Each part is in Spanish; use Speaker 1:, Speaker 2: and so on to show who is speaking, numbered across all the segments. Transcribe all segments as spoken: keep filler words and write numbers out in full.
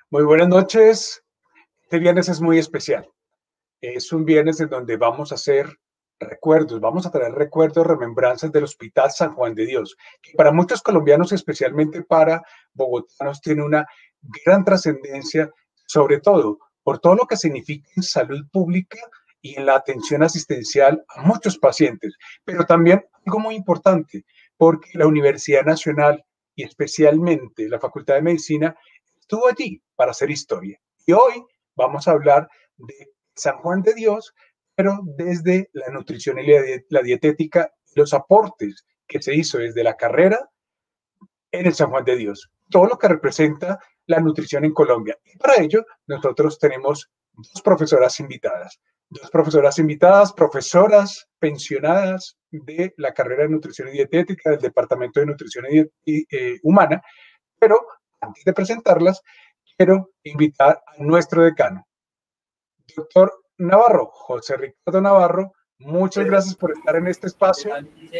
Speaker 1: Muy buenas noches. Este viernes es muy especial. Es un viernes en donde vamos a hacer recuerdos, vamos a traer recuerdos, remembranzas del Hospital San Juan de Dios, que para muchos colombianos, especialmente para bogotanos, tiene una gran trascendencia, sobre todo por todo lo que significa en salud pública y en la atención asistencial a muchos pacientes, pero también algo muy importante, porque la Universidad Nacional y especialmente la Facultad de Medicina estuvo allí para hacer historia. Y hoy vamos a hablar de San Juan de Dios, pero desde la nutrición y la dietética, los aportes que se hizo desde la carrera en el San Juan de Dios, todo lo que representa la nutrición en Colombia. Y para ello, nosotros tenemos dos profesoras invitadas, dos profesoras invitadas, profesoras pensionadas de la carrera de nutrición y dietética del Departamento de Nutrición y, y eh, Humana, pero antes de presentarlas, quiero invitar a nuestro decano, doctor Navarro, José Ricardo Navarro. Muchas gracias por estar en este espacio.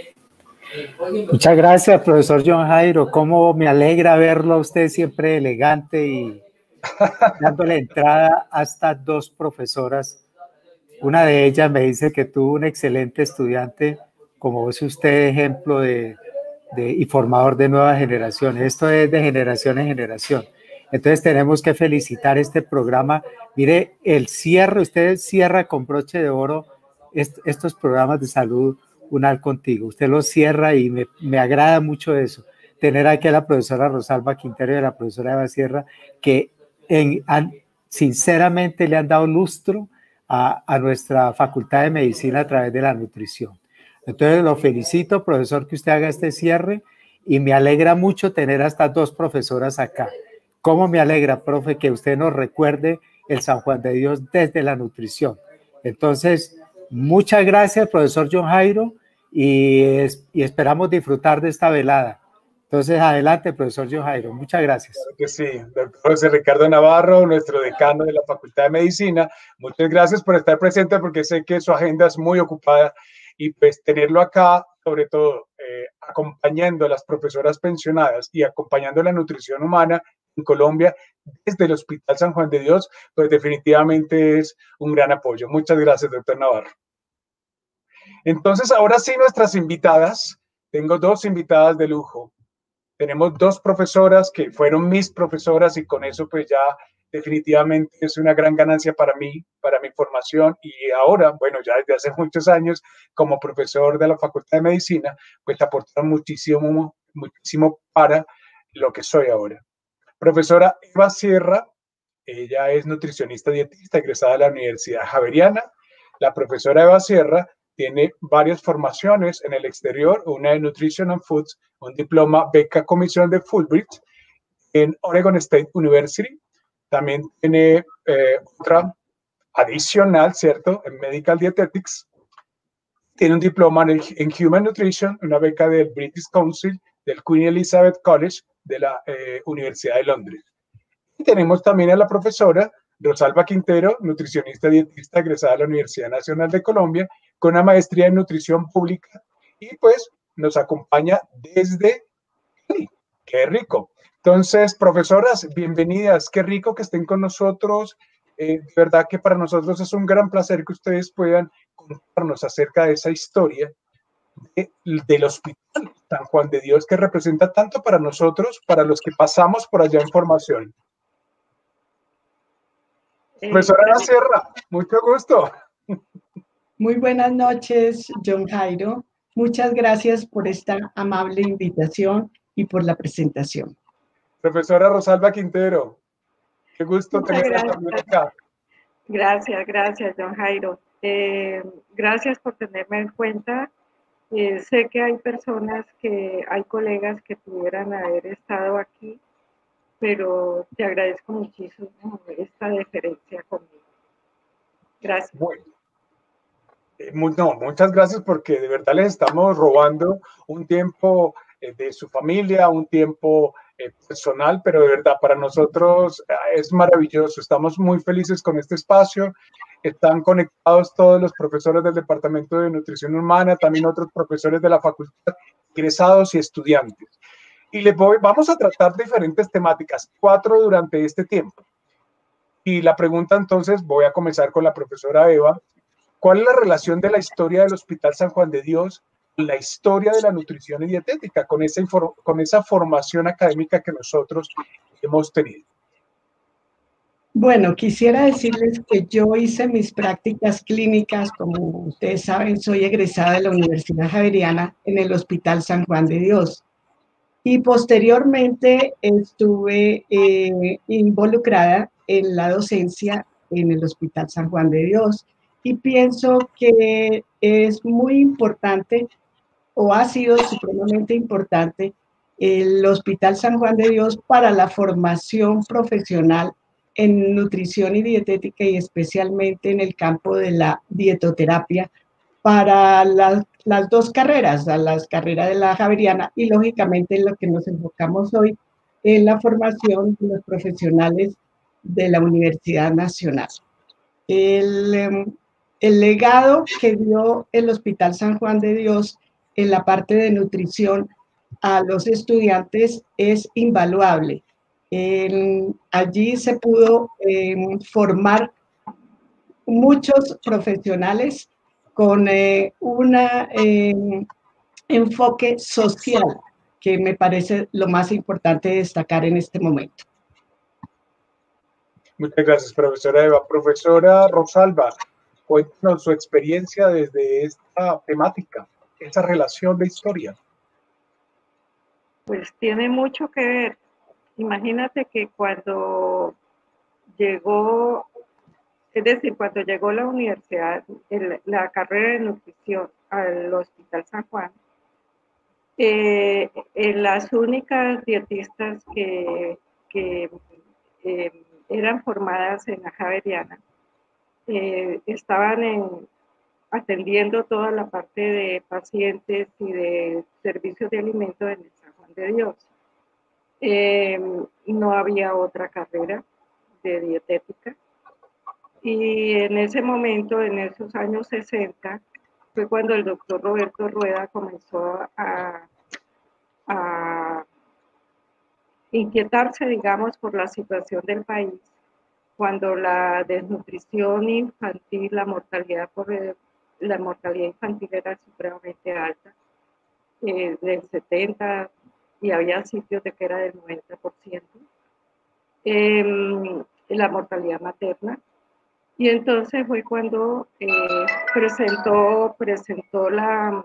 Speaker 2: Muchas gracias, profesor John Jairo. Cómo me alegra verlo a usted siempre elegante y dándole entrada a estas dos profesoras. Una de ellas me dice que tuvo un excelente estudiante, como es usted ejemplo de, de, y formador de nuevas generaciones. Esto es de generación en generación. Entonces tenemos que felicitar este programa. Mire, el cierre, usted cierra con broche de oro est estos programas de salud UNAL contigo. Usted los cierra y me, me agrada mucho eso. Tener aquí a la profesora Rosalba Quintero y a la profesora Eva Sierra, que en, han, sinceramente le han dado lustro a, a nuestra Facultad de Medicina a través de la nutrición. Entonces lo felicito, profesor, que usted haga este cierre y me alegra mucho tener a estas dos profesoras acá. ¿Cómo me alegra, profe, que usted nos recuerde el San Juan de Dios desde la nutrición? Entonces, muchas gracias, profesor John Jairo, y, es, y esperamos disfrutar de esta velada. Entonces, adelante, profesor John Jairo. Muchas gracias.
Speaker 1: Claro que sí, doctor José Ricardo Navarro, nuestro decano de la Facultad de Medicina. Muchas gracias por estar presente, porque sé que su agenda es muy ocupada y pues tenerlo acá, sobre todo eh, acompañando a las profesoras pensionadas y acompañando la nutrición humana en Colombia desde el Hospital San Juan de Dios, pues definitivamente es un gran apoyo. Muchas gracias, doctor Navarro. Entonces, ahora sí, nuestras invitadas. Tengo dos invitadas de lujo. Tenemos dos profesoras que fueron mis profesoras y con eso pues ya definitivamente es una gran ganancia para mí, para mi formación, y ahora, bueno, ya desde hace muchos años como profesor de la Facultad de Medicina, pues aportaron muchísimo, muchísimo para lo que soy ahora. Profesora Eva Sierra, ella es nutricionista dietista egresada de la Universidad Javeriana. La profesora Eva Sierra tiene varias formaciones en el exterior, una de Nutrition and Foods, un diploma beca comisión de Fulbright en Oregon State University. También tiene eh, otra adicional, ¿cierto?, en Medical Dietetics. Tiene un diploma en, en Human Nutrition, una beca del British Council, del Queen Elizabeth College de la eh, Universidad de Londres. Y tenemos también a la profesora Rosalba Quintero, nutricionista dietista egresada de la Universidad Nacional de Colombia, con una maestría en nutrición pública, y pues nos acompaña desde Cali. ¡Qué rico! Entonces, profesoras, bienvenidas. Qué rico que estén con nosotros. Eh, de verdad que para nosotros es un gran placer que ustedes puedan contarnos acerca de esa historia de, del Hospital San Juan de Dios, que representa tanto para nosotros, para los que pasamos por allá en formación. Eh, Profesora Eva Sierra, mucho gusto.
Speaker 3: Muy buenas noches, John Jairo. Muchas gracias por esta amable invitación y por la presentación.
Speaker 1: Profesora Rosalba Quintero, qué gusto tenerla también acá.
Speaker 4: Gracias, gracias, John Jairo. Eh, gracias por tenerme en cuenta. Eh, sé que hay personas, que hay colegas que pudieran haber estado aquí, pero te agradezco muchísimo esta deferencia conmigo. Gracias.
Speaker 1: Bueno, eh, no, muchas gracias, porque de verdad les estamos robando un tiempo eh, de su familia, un tiempo eh, personal, pero de verdad para nosotros eh, es maravilloso. Estamos muy felices con este espacio. Están conectados todos los profesores del Departamento de Nutrición Humana, también otros profesores de la facultad, egresados y estudiantes. Y les voy, vamos a tratar diferentes temáticas, cuatro durante este tiempo. Y la pregunta entonces, voy a comenzar con la profesora Eva. ¿Cuál es la relación de la historia del Hospital San Juan de Dios con la historia de la nutrición y dietética, con esa, con esa formación académica que nosotros hemos tenido?
Speaker 3: Bueno, quisiera decirles que yo hice mis prácticas clínicas, como ustedes saben, soy egresada de la Universidad Javeriana en el Hospital San Juan de Dios. Y posteriormente estuve eh, involucrada en la docencia en el Hospital San Juan de Dios. Y pienso que es muy importante, o ha sido supremamente importante, el Hospital San Juan de Dios para la formación profesional en nutrición y dietética, y especialmente en el campo de la dietoterapia, para las, las dos carreras, a las carreras de la Javeriana y lógicamente en lo que nos enfocamos hoy, en la formación de los profesionales de la Universidad Nacional. El, el legado que dio el Hospital San Juan de Dios en la parte de nutrición a los estudiantes es invaluable. En, allí se pudo eh, formar muchos profesionales con eh, un eh, enfoque social, que me parece lo más importante destacar en este momento.
Speaker 1: Muchas gracias, profesora Eva. Profesora Rosalba, cuéntanos su experiencia desde esta temática, esa relación de historia.
Speaker 4: Pues tiene mucho que ver. Imagínate que cuando llegó, es decir, cuando llegó la universidad, el, la carrera de nutrición al Hospital San Juan, eh, eh, las únicas dietistas que, que eh, eran formadas en la Javeriana eh, estaban en, atendiendo toda la parte de pacientes y de servicios de alimentos en el San Juan de Dios. Eh, no había otra carrera de dietética. Y en ese momento, en esos años sesenta, fue cuando el doctor Roberto Rueda comenzó a, a inquietarse, digamos, por la situación del país, cuando la desnutrición infantil, la mortalidad por la mortalidad infantil era supremamente alta, eh, del setenta, y había sitios de que era del noventa por ciento, eh, la mortalidad materna. Y entonces fue cuando eh, presentó, presentó la,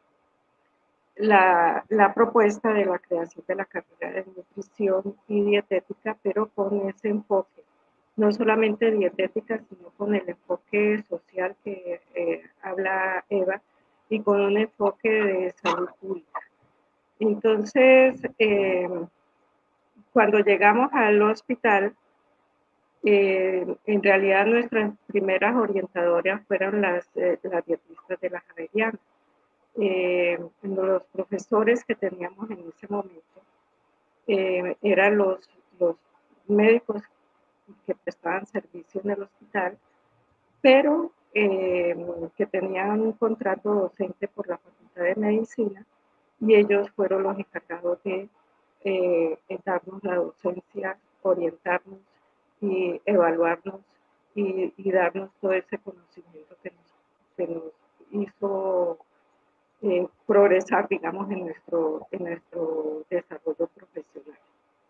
Speaker 4: la, la propuesta de la creación de la carrera de nutrición y dietética, pero con ese enfoque, no solamente dietética, sino con el enfoque social que eh, habla Eva, y con un enfoque de salud pública. Entonces, eh, cuando llegamos al hospital, Eh, en realidad nuestras primeras orientadoras fueron las, eh, las dietistas de la Javeriana. Eh, los profesores que teníamos en ese momento eh, eran los, los médicos que prestaban servicio en el hospital, pero eh, que tenían un contrato docente por la Facultad de Medicina, y ellos fueron los encargados de eh, darnos la docencia, orientarnos y evaluarnos y, y darnos todo ese conocimiento que nos, que nos hizo eh, progresar, digamos, en nuestro, en nuestro desarrollo profesional.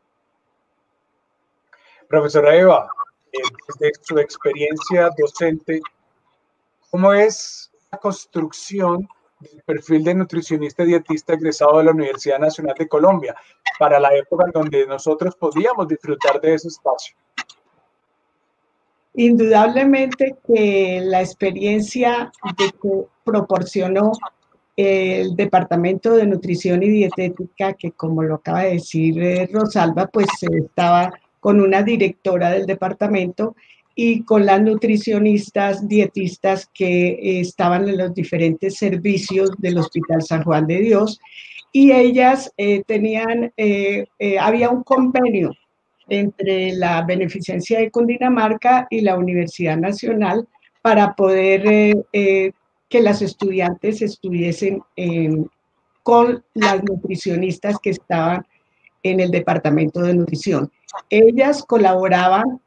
Speaker 1: Profesora Eva, eh, desde su experiencia docente, ¿cómo es la construcción del perfil de nutricionista y dietista egresado de la Universidad Nacional de Colombia para la época en donde nosotros podíamos disfrutar de ese espacio?
Speaker 3: Indudablemente que la experiencia de que proporcionó el Departamento de Nutrición y Dietética, que como lo acaba de decir eh, Rosalba, pues eh, estaba con una directora del departamento y con las nutricionistas, dietistas que eh, estaban en los diferentes servicios del Hospital San Juan de Dios, y ellas eh, tenían, eh, eh, había un convenio entre la Beneficencia de Cundinamarca y la Universidad Nacional para poder eh, eh, que las estudiantes estuviesen eh, con las nutricionistas que estaban en el departamento de nutrición. Ellas colaboraban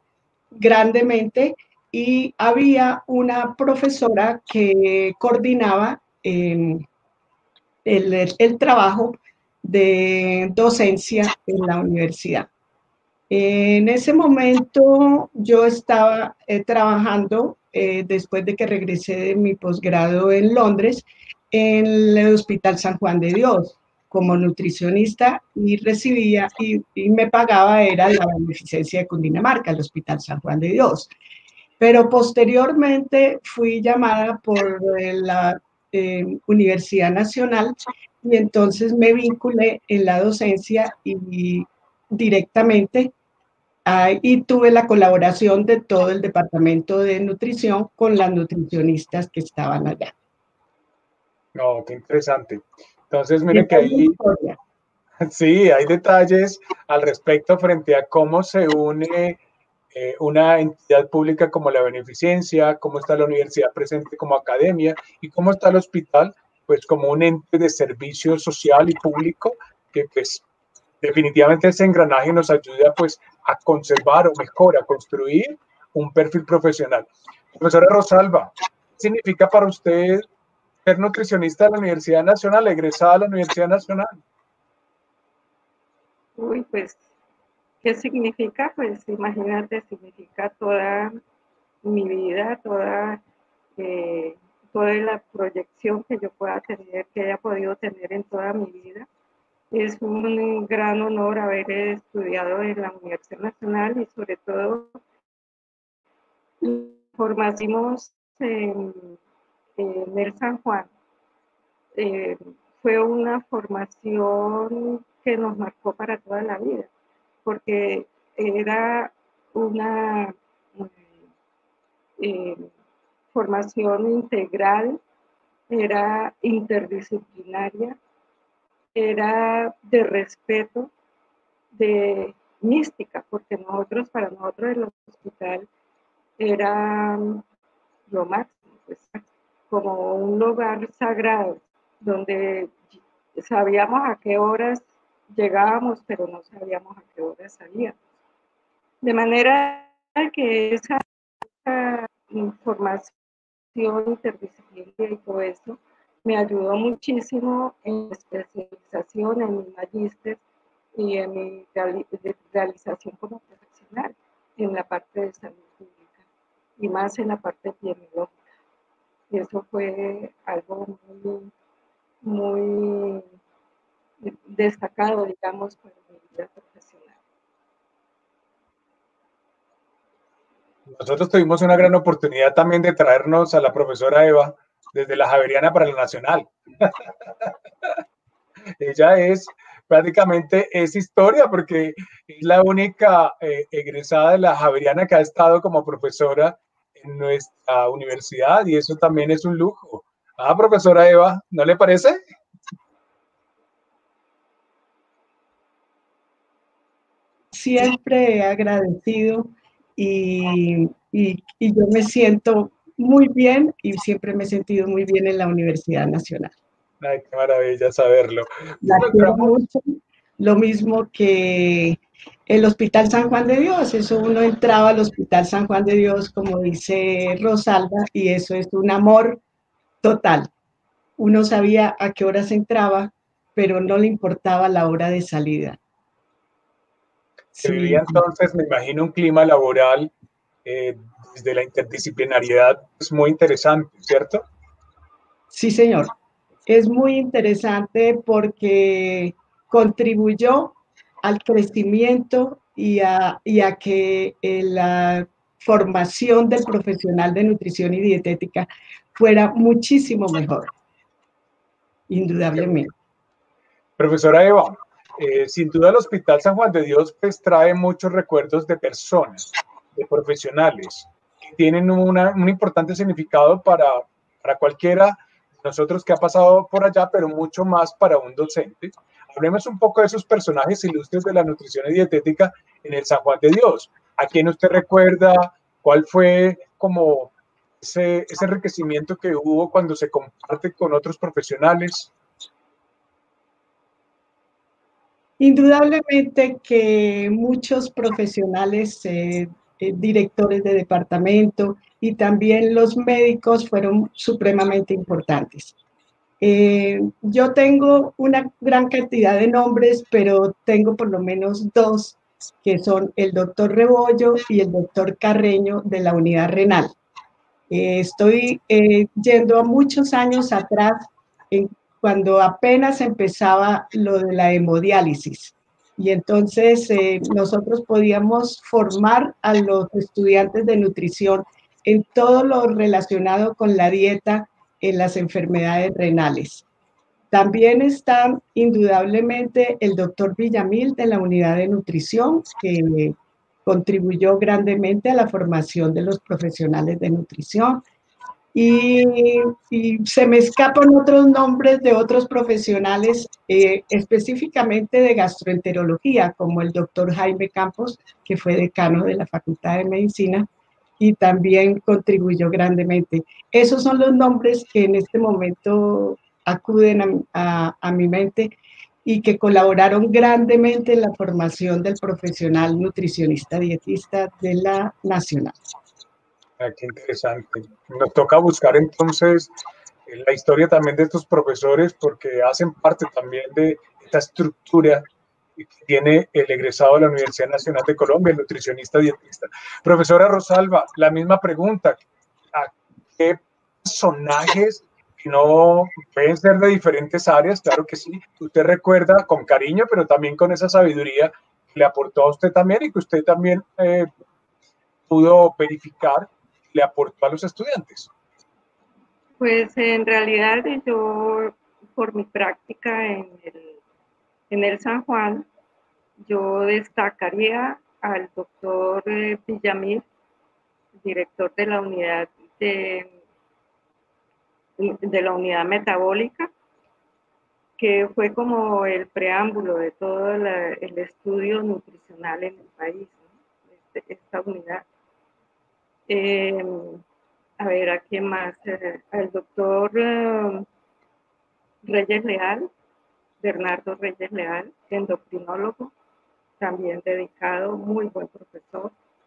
Speaker 3: grandemente y había una profesora que coordinaba eh, el, el trabajo de docencia en la universidad. En ese momento yo estaba eh, trabajando, eh, después de que regresé de mi posgrado en Londres, en el Hospital San Juan de Dios como nutricionista y recibía y, y me pagaba, era la beneficencia de Cundinamarca, el Hospital San Juan de Dios. Pero posteriormente fui llamada por la eh, Universidad Nacional y entonces me vinculé en la docencia y directamente ah, y tuve la colaboración de todo el departamento de nutrición con las nutricionistas que estaban allá.
Speaker 1: No, qué interesante. Entonces,
Speaker 3: Y
Speaker 1: miren que
Speaker 3: esa es mi
Speaker 1: ahí,
Speaker 3: historia.
Speaker 1: sí, hay detalles al respecto frente a cómo se une eh, una entidad pública como la beneficencia, cómo está la universidad presente como academia y cómo está el hospital, pues como un ente de servicio social y público que pues definitivamente ese engranaje nos ayuda pues a conservar o mejor a construir un perfil profesional. Profesora Rosalba, ¿qué significa para usted ser nutricionista de la Universidad Nacional, egresada de la Universidad Nacional?
Speaker 4: Uy, pues, ¿qué significa? Pues imagínate, significa toda mi vida, toda, eh, toda la proyección que yo pueda tener, que haya podido tener en toda mi vida. Es un gran honor haber estudiado en la Universidad Nacional y sobre todo formamos en, en el San Juan. Eh, fue una formación que nos marcó para toda la vida, porque era una eh, formación integral, era interdisciplinaria, era de respeto, de mística, porque nosotros, para nosotros el hospital era lo máximo, pues, como un lugar sagrado, donde sabíamos a qué horas llegábamos, pero no sabíamos a qué horas salíamos. De manera que esa, esa información interdisciplinaria y todo eso me ayudó muchísimo en mi especialización, en mi magíster y en mi realización como profesional en la parte de salud pública y más en la parte epidemiológica. Y eso fue algo muy, muy destacado, digamos, para mi vida profesional.
Speaker 1: Nosotros tuvimos una gran oportunidad también de traernos a la profesora Eva desde la Javeriana para la Nacional. Ella es prácticamente es historia porque es la única eh, egresada de la Javeriana que ha estado como profesora en nuestra universidad y eso también es un lujo. Ah, profesora Eva, ¿no le parece?
Speaker 3: Siempre he agradecido y, y, y yo me siento muy bien y siempre me he sentido muy bien en la Universidad Nacional.
Speaker 1: Ay, qué maravilla saberlo.
Speaker 3: La quiero mucho, lo mismo que el Hospital San Juan de Dios. Eso uno entraba al Hospital San Juan de Dios, como dice Rosalba, y eso es un amor total. Uno sabía a qué horas entraba, pero no le importaba la hora de salida.
Speaker 1: Se sí. Vivía entonces, me imagino, un clima laboral eh, desde la interdisciplinariedad es muy interesante, ¿cierto?
Speaker 3: Sí, señor. Es muy interesante porque contribuyó al crecimiento y a, y a que la formación del profesional de nutrición y dietética fuera muchísimo mejor, indudablemente.
Speaker 1: Profesora Eva, eh, sin duda el Hospital San Juan de Dios pues trae muchos recuerdos de personas, de profesionales, que tienen una, un importante significado para, para cualquiera de nosotros que ha pasado por allá, pero mucho más para un docente. Hablemos un poco de esos personajes ilustres de la nutrición y dietética en el San Juan de Dios. ¿A quién usted recuerda? ¿Cuál fue como ese, ese enriquecimiento que hubo cuando se comparte con otros profesionales?
Speaker 3: Indudablemente que muchos profesionales eh, eh, directores de departamento y también los médicos fueron supremamente importantes. Eh, yo tengo una gran cantidad de nombres, pero tengo por lo menos dos, que son el doctor Rebollo y el doctor Carreño de la unidad renal. Eh, estoy eh, yendo a muchos años atrás, en, cuando apenas empezaba lo de la hemodiálisis. Y entonces eh, nosotros podíamos formar a los estudiantes de nutrición en todo lo relacionado con la dieta en las enfermedades renales. También están indudablemente el doctor Villamil de la unidad de nutrición, que contribuyó grandemente a la formación de los profesionales de nutrición. Y, y se me escapan otros nombres de otros profesionales, eh, específicamente de gastroenterología, como el doctor Jaime Campos, que fue decano de la Facultad de Medicina y también contribuyó grandemente. Esos son los nombres que en este momento acuden a, a, a mi mente y que colaboraron grandemente en la formación del profesional nutricionista dietista de la Nacional.
Speaker 1: Ah, qué interesante. Nos toca buscar entonces la historia también de estos profesores porque hacen parte también de esta estructura que tiene el egresado de la Universidad Nacional de Colombia, el nutricionista dietista. Profesora Rosalba, la misma pregunta. ¿A qué personajes que no pueden ser de diferentes áreas? Claro que sí. Usted recuerda con cariño, pero también con esa sabiduría que le aportó a usted también y que usted también eh, pudo verificar le aportó a los estudiantes.
Speaker 4: Pues en realidad yo, por mi práctica en el, en el San Juan, yo destacaría al doctor Villamil, director de la unidad de, de la unidad metabólica, que fue como el preámbulo de todo la, el estudio nutricional en el país, ¿no? Este, esta unidad. Eh, a ver, ¿a quién más? Eh, al doctor eh, Reyes Leal, Bernardo Reyes Leal, endocrinólogo, también dedicado, muy buen profesor.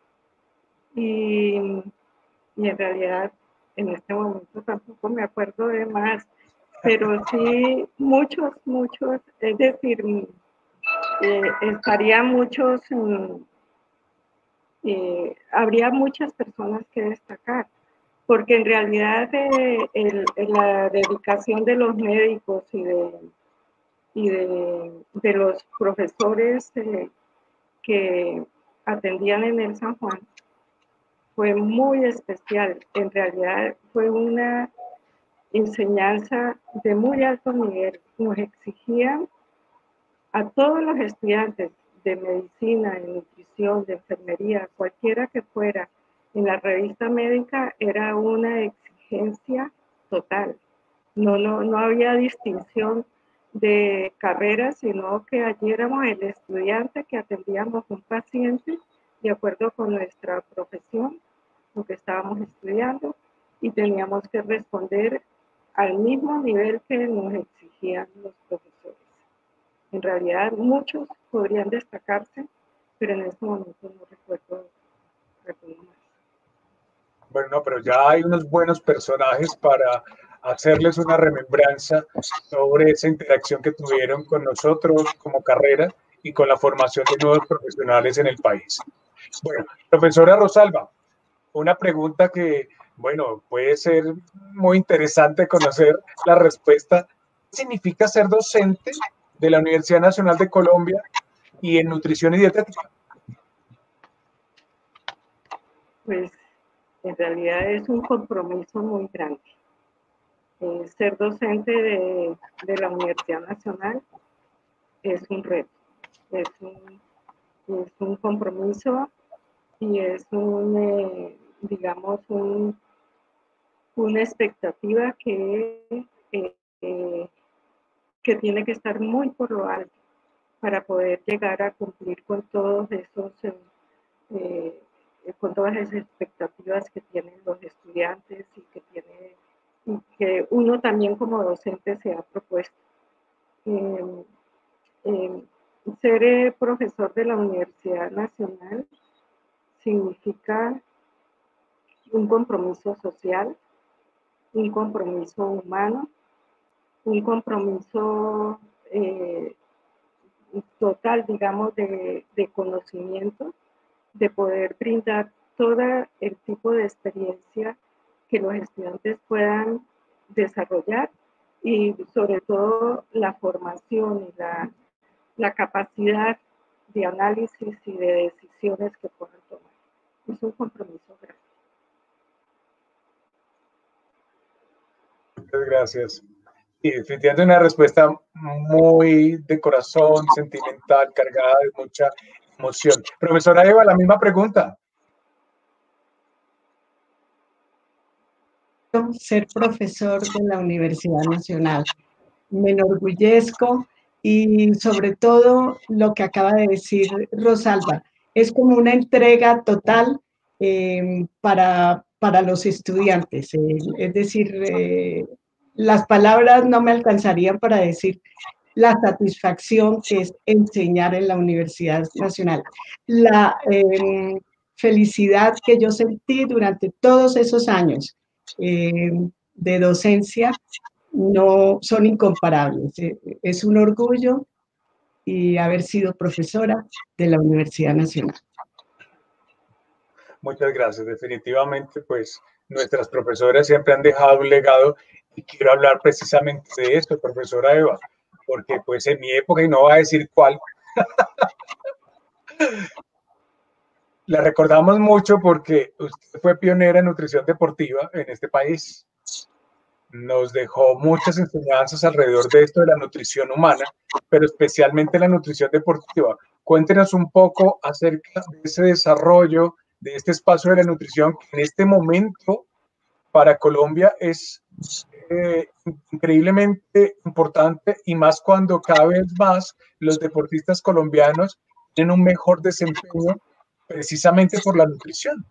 Speaker 4: Y, y en realidad en este momento tampoco me acuerdo de más, pero sí muchos, muchos, es decir, eh, estaría muchos, eh, habría muchas personas que destacar, porque en realidad eh, el, la dedicación de los médicos y de, y de, de los profesores eh, que atendían en el San Juan fue muy especial. En realidad fue una enseñanza de muy alto nivel. Nos exigían a todos los estudiantes de medicina, de nutrición, de enfermería, cualquiera que fuera, en la revista médica era una exigencia total. No, no, no había distinción de carreras, sino que allí éramos el estudiante que atendíamos un paciente de acuerdo con nuestra profesión, lo que estábamos estudiando, y teníamos que responder al mismo nivel que nos exigían los profesores. En realidad muchos podrían destacarse, pero en este momento no recuerdo alguno más.
Speaker 1: Bueno, no, pero ya hay unos buenos personajes para hacerles una remembranza sobre esa interacción que tuvieron con nosotros como carrera y con la formación de nuevos profesionales en el país. Bueno, profesora Rosalba, una pregunta que, bueno, puede ser muy interesante conocer la respuesta. ¿Qué significa ser docente de la Universidad Nacional de Colombia y en nutrición y dietética?
Speaker 4: Pues en realidad es un compromiso muy grande. Eh, ser docente de, de la Universidad Nacional es un reto, es un, es un compromiso y es un, eh, digamos, un, una expectativa que, eh, eh, que tiene que estar muy por lo alto para poder llegar a cumplir con todos esos, eh, eh, con todas esas expectativas que tienen los estudiantes y que tiene y que uno también como docente se ha propuesto. Eh, eh, ser eh, profesor de la Universidad Nacional significa un compromiso social, un compromiso humano, un compromiso eh, total, digamos, de, de conocimiento, de poder brindar todo el tipo de experiencia que los estudiantes puedan desarrollar y sobre todo la formación y la, la capacidad de análisis y de decisiones que puedan tomar. Es un compromiso grande.
Speaker 1: Muchas gracias. Y definitivamente una respuesta muy de corazón, sentimental, cargada de mucha emoción. Profesora Eva, la misma pregunta.
Speaker 3: Ser profesor de la Universidad Nacional. Me enorgullezco y sobre todo lo que acaba de decir Rosalba, es como una entrega total eh, para, para los estudiantes. Eh, es decir, eh, las palabras no me alcanzarían para decir la satisfacción que es enseñar en la Universidad Nacional. La eh, felicidad que yo sentí durante todos esos años eh, de docencia no son incomparables. Es un orgullo y haber sido profesora de la Universidad Nacional.
Speaker 1: Muchas gracias. Definitivamente, pues nuestras profesoras siempre han dejado un legado y quiero hablar precisamente de esto, profesora Eva, porque pues en mi época, y no voy a decir cuál, la recordamos mucho porque usted fue pionera en nutrición deportiva en este país. Nos dejó muchas enseñanzas alrededor de esto de la nutrición humana, pero especialmente la nutrición deportiva. Cuéntenos un poco acerca de ese desarrollo, de este espacio de la nutrición que en este momento para Colombia es eh, increíblemente importante y más cuando cada vez más los deportistas colombianos tienen un mejor desempeño precisamente por la nutrición.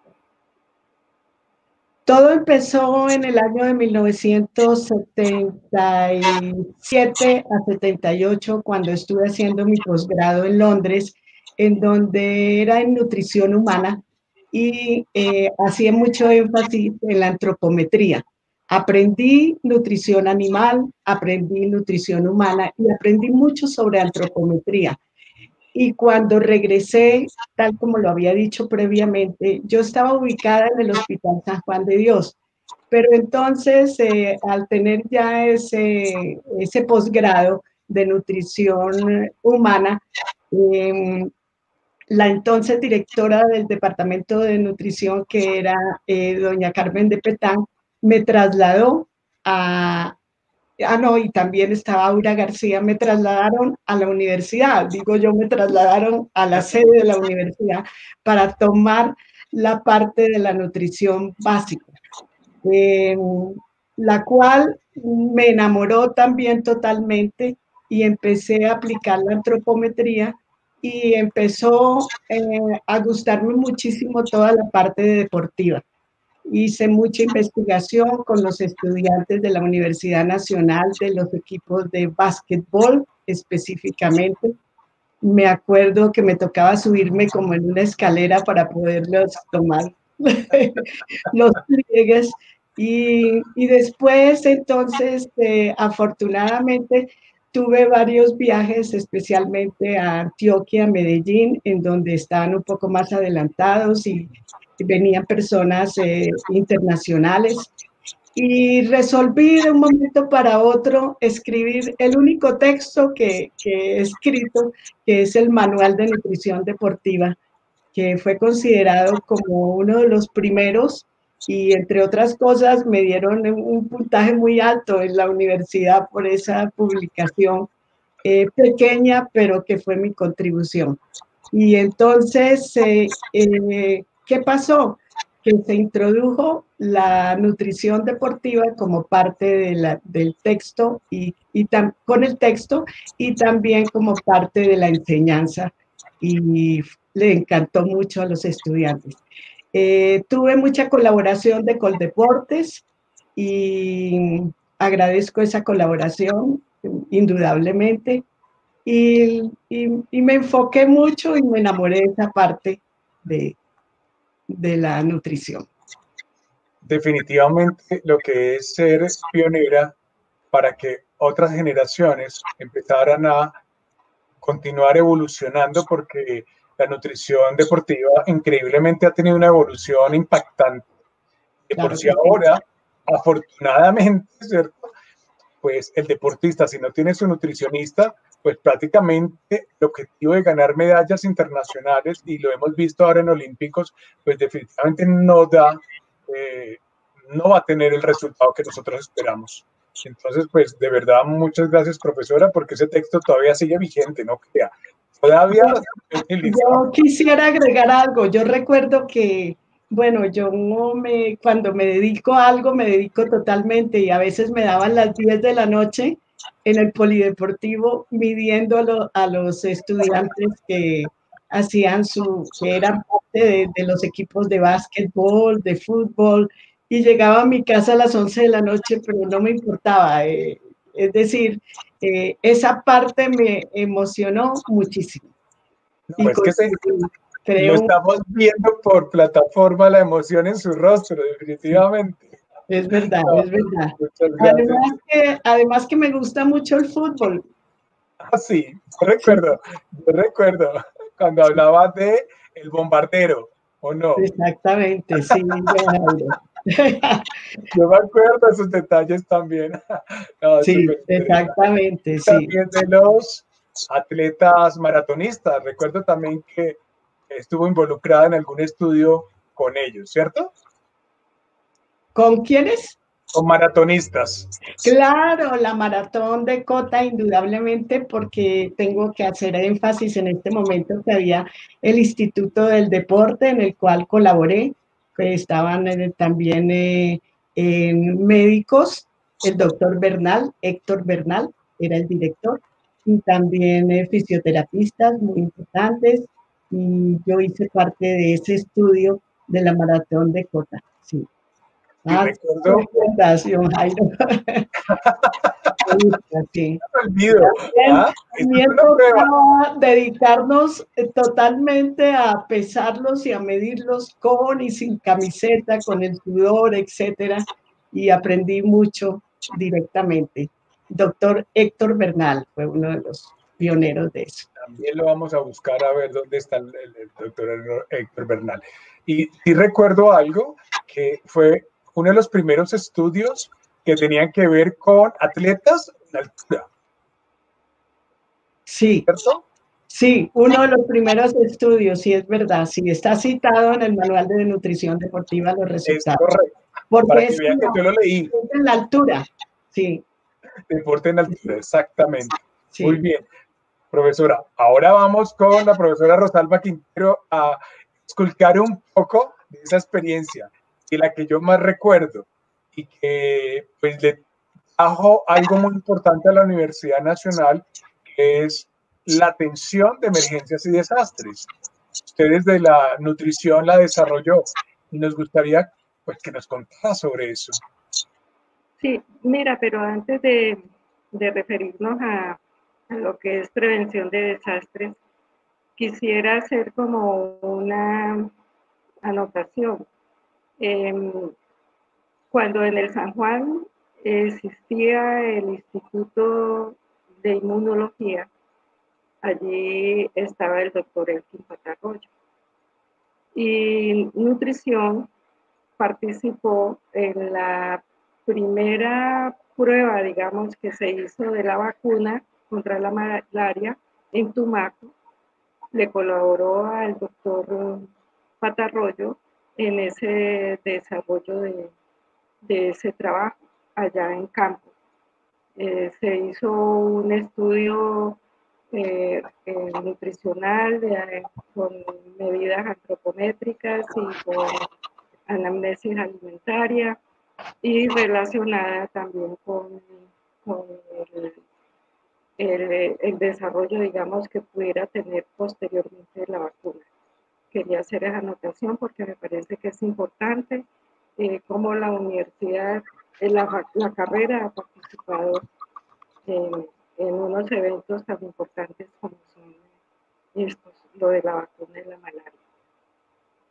Speaker 3: Todo empezó en el año de mil novecientos setenta y siete a setenta y ocho, cuando estuve haciendo mi posgrado en Londres, en donde era en nutrición humana y eh, hacía mucho énfasis en la antropometría. Aprendí nutrición animal, aprendí nutrición humana y aprendí mucho sobre antropometría. Y cuando regresé, tal como lo había dicho previamente, yo estaba ubicada en el Hospital San Juan de Dios, pero entonces eh, al tener ya ese, ese posgrado de nutrición humana, eh, la entonces directora del departamento de nutrición, que era eh, doña Carmen de Petán, me trasladó a, Ah, no, y también estaba Aura García, me trasladaron a la universidad, digo yo, me trasladaron a la sede de la universidad para tomar la parte de la nutrición básica, eh, la cual me enamoró también totalmente y empecé a aplicar la antropometría y empezó eh, a gustarme muchísimo toda la parte de deportiva. Hice mucha investigación con los estudiantes de la Universidad Nacional, de los equipos de básquetbol específicamente. Me acuerdo que me tocaba subirme como en una escalera para poderlos tomar los pliegues. Y, y después, entonces, eh, afortunadamente, tuve varios viajes, especialmente a Antioquia, a Medellín, en donde estaban un poco más adelantados y venían personas eh, internacionales, y resolví de un momento para otro escribir el único texto que, que he escrito, que es el Manual de Nutrición Deportiva, que fue considerado como uno de los primeros y entre otras cosas me dieron un puntaje muy alto en la universidad por esa publicación eh, pequeña, pero que fue mi contribución. Y entonces, eh, eh, ¿qué pasó? Que se introdujo la nutrición deportiva como parte de la, del texto y, y tam, con el texto y también como parte de la enseñanza, y le encantó mucho a los estudiantes. Eh, tuve mucha colaboración de Coldeportes y agradezco esa colaboración indudablemente. Y, y, y me enfoqué mucho y me enamoré de esa parte de, de la nutrición.
Speaker 1: Definitivamente lo que es ser pionera para que otras generaciones empezaran a continuar evolucionando, porque la nutrición deportiva increíblemente ha tenido una evolución impactante. De por
Speaker 3: Claro
Speaker 1: sí
Speaker 3: que sí.
Speaker 1: ahora, afortunadamente, ¿cierto? Pues el deportista, si no tiene su nutricionista, pues prácticamente el objetivo de ganar medallas internacionales, y lo hemos visto ahora en Olímpicos, pues definitivamente no da, eh, no va a tener el resultado que nosotros esperamos. Entonces, pues de verdad, muchas gracias, profesora, porque ese texto todavía sigue vigente, no crea. Todavía se utiliza.
Speaker 3: Yo quisiera agregar algo. Yo recuerdo que, bueno, yo me, cuando me dedico a algo, me dedico totalmente, y a veces me daban las diez de la noche en el polideportivo midiendo a, lo, a los estudiantes que hacían su, que eran parte de, de los equipos de básquetbol, de fútbol, y llegaba a mi casa a las once de la noche, pero no me importaba. Eh, es decir, eh, esa parte me emocionó muchísimo.
Speaker 1: No,
Speaker 3: Y
Speaker 1: es que se, lo
Speaker 3: creo,
Speaker 1: estamos viendo por plataforma, la emoción en su rostro, definitivamente.
Speaker 3: es verdad,
Speaker 1: No,
Speaker 3: es verdad.
Speaker 1: muchas gracias.
Speaker 3: Además que, además que me gusta mucho el fútbol.
Speaker 1: Ah, sí, yo recuerdo, yo recuerdo cuando hablaba de el bombardero, ¿o no?
Speaker 3: Exactamente, sí, Jairo.
Speaker 1: Yo me acuerdo de esos detalles también. No,
Speaker 3: Sí,
Speaker 1: súper interesante.
Speaker 3: exactamente, sí.
Speaker 1: También de los atletas maratonistas. Recuerdo también que estuvo involucrada en algún estudio con ellos, ¿cierto?
Speaker 3: ¿Con quiénes?
Speaker 1: Con maratonistas.
Speaker 3: Claro, la maratón de Cota, indudablemente, porque tengo que hacer énfasis en este momento que había el Instituto del Deporte en el cual colaboré, que estaban eh, también eh, eh, médicos, el doctor Bernal, Héctor Bernal, era el director, y también eh, fisioterapistas muy importantes, y yo hice parte de ese estudio de la maratón de Cota, sí.
Speaker 1: Y
Speaker 3: Ah,
Speaker 1: recuerdo,
Speaker 3: fundación, Jairo. Sí.
Speaker 1: no me olvido,
Speaker 3: También,
Speaker 1: ¿ah? Esto es
Speaker 3: también
Speaker 1: una prueba.
Speaker 3: tocaba dedicarnos eh, totalmente a pesarlos y a medirlos con y sin camiseta, con el sudor, etcétera, y aprendí mucho directamente. Doctor Héctor Bernal fue uno de los pioneros de eso.
Speaker 1: También lo vamos a buscar a ver dónde está el, el, el doctor Héctor Bernal. Y sí recuerdo algo que fue uno de los primeros estudios que tenían que ver con atletas en altura.
Speaker 3: Sí,
Speaker 1: ¿Cierto?
Speaker 3: sí, uno de los primeros estudios, sí es verdad, sí está citado en el Manual de Nutrición Deportiva los
Speaker 1: Es
Speaker 3: resultados.
Speaker 1: correcto.
Speaker 3: Porque
Speaker 1: Para que
Speaker 3: es
Speaker 1: vean que yo lo leí.
Speaker 3: en la altura, sí.
Speaker 1: Deporte en altura, exactamente.
Speaker 3: Sí.
Speaker 1: Muy bien. Profesora, ahora vamos con la profesora Rosalba Quintero a esculcar un poco de esa experiencia, de la que yo más recuerdo y que pues le trajo algo muy importante a la Universidad Nacional, que es la atención de emergencias y desastres. Ustedes de la nutrición la desarrolló y nos gustaría pues que nos contara sobre eso.
Speaker 4: Sí, mira, pero antes de, de referirnos a, a lo que es prevención de desastres, quisiera hacer como una anotación. Eh, cuando en el San Juan existía el Instituto de Inmunología, allí estaba el doctor Elkin Patarroyo. Y nutrición participó en la primera prueba, digamos, que se hizo de la vacuna contra la malaria en Tumaco. Le colaboró al doctor Patarroyo en ese desarrollo de, de ese trabajo allá en campo. Eh, se hizo un estudio eh, eh, nutricional de, con medidas antropométricas y con anamnesis alimentaria y relacionada también con, con el, el, el desarrollo, digamos, que pudiera tener posteriormente la vacuna. Quería hacer esa anotación porque me parece que es importante eh, cómo la universidad, eh, la, la carrera ha participado en, en unos eventos tan importantes como son estos, lo de la vacuna de la malaria.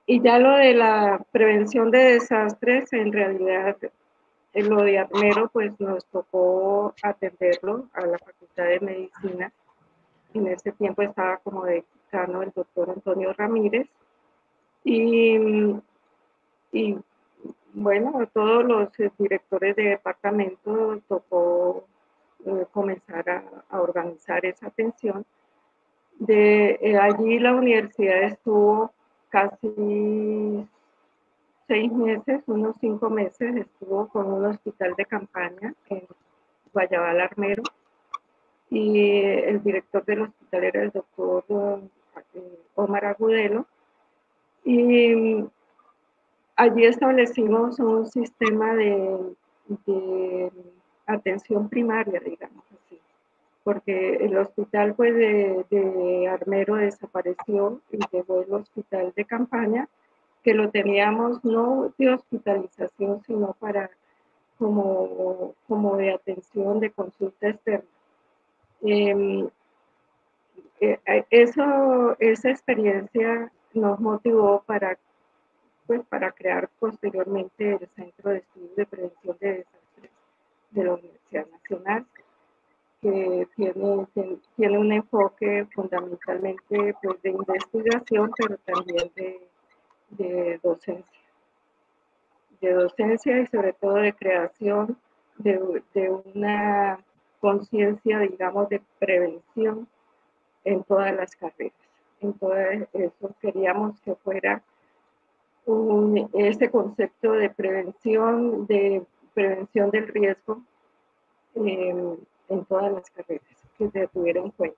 Speaker 4: y ya lo de la prevención de desastres, en realidad, en lo de Armero, pues nos tocó atenderlo a la Facultad de Medicina. En ese tiempo estaba como decano el doctor Antonio Ramírez. Y, y bueno, a todos los directores de departamento tocó eh, comenzar a, a organizar esa atención. De eh, allí la universidad estuvo casi seis meses, unos cinco meses, estuvo con un hospital de campaña en Guayabal Armero, y el director del hospital era el doctor eh, Omar Agudelo, y allí establecimos un sistema de, de atención primaria, digamos así, porque el hospital pues, de, de Armero desapareció y llegó el hospital de campaña, que lo teníamos no de hospitalización, sino para como, como de atención, de consulta externa. Eh, eh, eso, esa experiencia nos motivó para, pues, para crear posteriormente el Centro de Estudios de Prevención de Desastres de la Universidad Nacional, que tiene, tiene un enfoque fundamentalmente pues, de investigación, pero también de, de docencia. de docencia y sobre todo de creación de, de una conciencia, digamos, de prevención en todas las carreras. Entonces, eso queríamos que fuera un, ese concepto de prevención, de prevención del riesgo eh, en todas las carreras, que se tuviera en cuenta.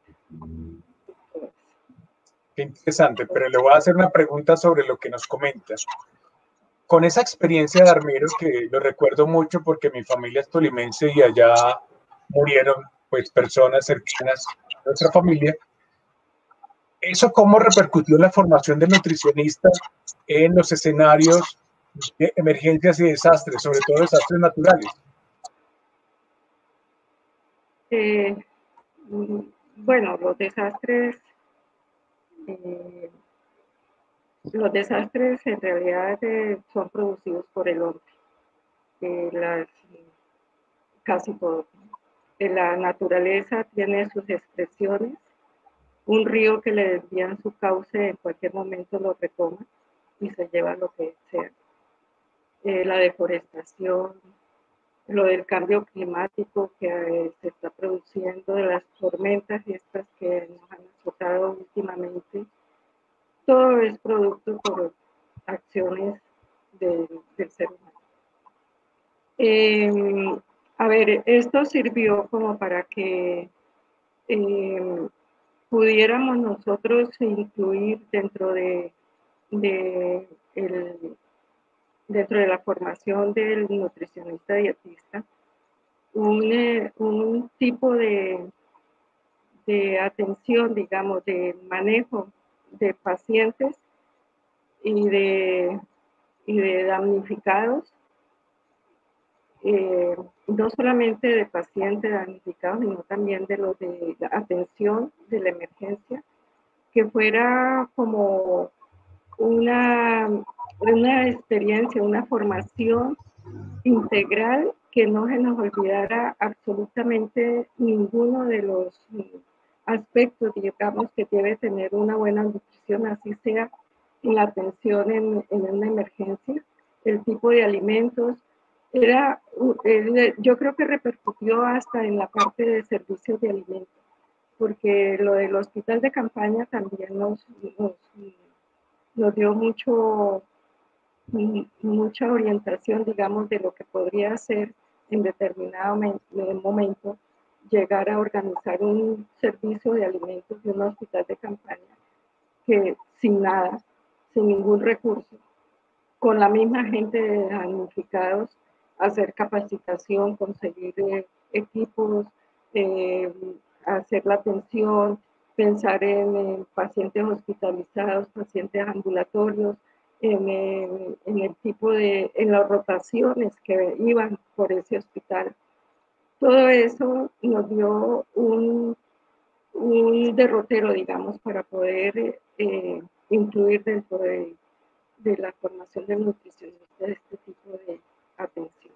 Speaker 1: Qué interesante, pero le voy a hacer una pregunta sobre lo que nos comentas. Con esa experiencia de Armero, que lo recuerdo mucho porque mi familia es tolimense y allá murieron pues personas cercanas a nuestra familia, ¿eso cómo repercutió en la formación de nutricionistas en los escenarios de emergencias y desastres, sobre todo desastres naturales?
Speaker 4: Eh, bueno, los desastres, eh, los desastres en realidad eh, son producidos por el hombre. Eh, las, casi todo. Eh, la naturaleza tiene sus expresiones. Un río que le desvían su cauce en cualquier momento lo retoma y se lleva lo que sea. Eh, la deforestación, lo del cambio climático que eh, se está produciendo, de las tormentas estas que nos han azotado últimamente, todo es producto por acciones de, del ser humano. Eh, a ver, esto sirvió como para que eh, pudiéramos nosotros incluir dentro de, de, el, dentro de la formación del nutricionista dietista un, eh, un tipo de, de atención, digamos, de manejo de pacientes y de, y de damnificados, eh, no solamente de pacientes damnificados, sino también de los de la atención de la emergencia, que fuera como una, una experiencia, una formación integral, que no se nos olvidara absolutamente ninguno de los aspectos, digamos, que debe tener una buena nutrición, así sea en la atención en, en una emergencia, el tipo de alimentos. Era, yo creo que repercutió hasta en la parte de servicios de alimentos, porque lo del hospital de campaña también nos, nos, nos dio mucho, mucha orientación, digamos, de lo que podría ser en determinado momento llegar a organizar un servicio de alimentos de un hospital de campaña que sin nada, sin ningún recurso, con la misma gente de damnificados, hacer capacitación, conseguir eh, equipos, eh, hacer la atención, pensar en, en pacientes hospitalizados, pacientes ambulatorios, en, en, en el tipo de, en las rotaciones que iban por ese hospital. Todo eso nos dio un, un derrotero, digamos, para poder eh, incluir dentro de de la formación de nutricionistas de este tipo de atención.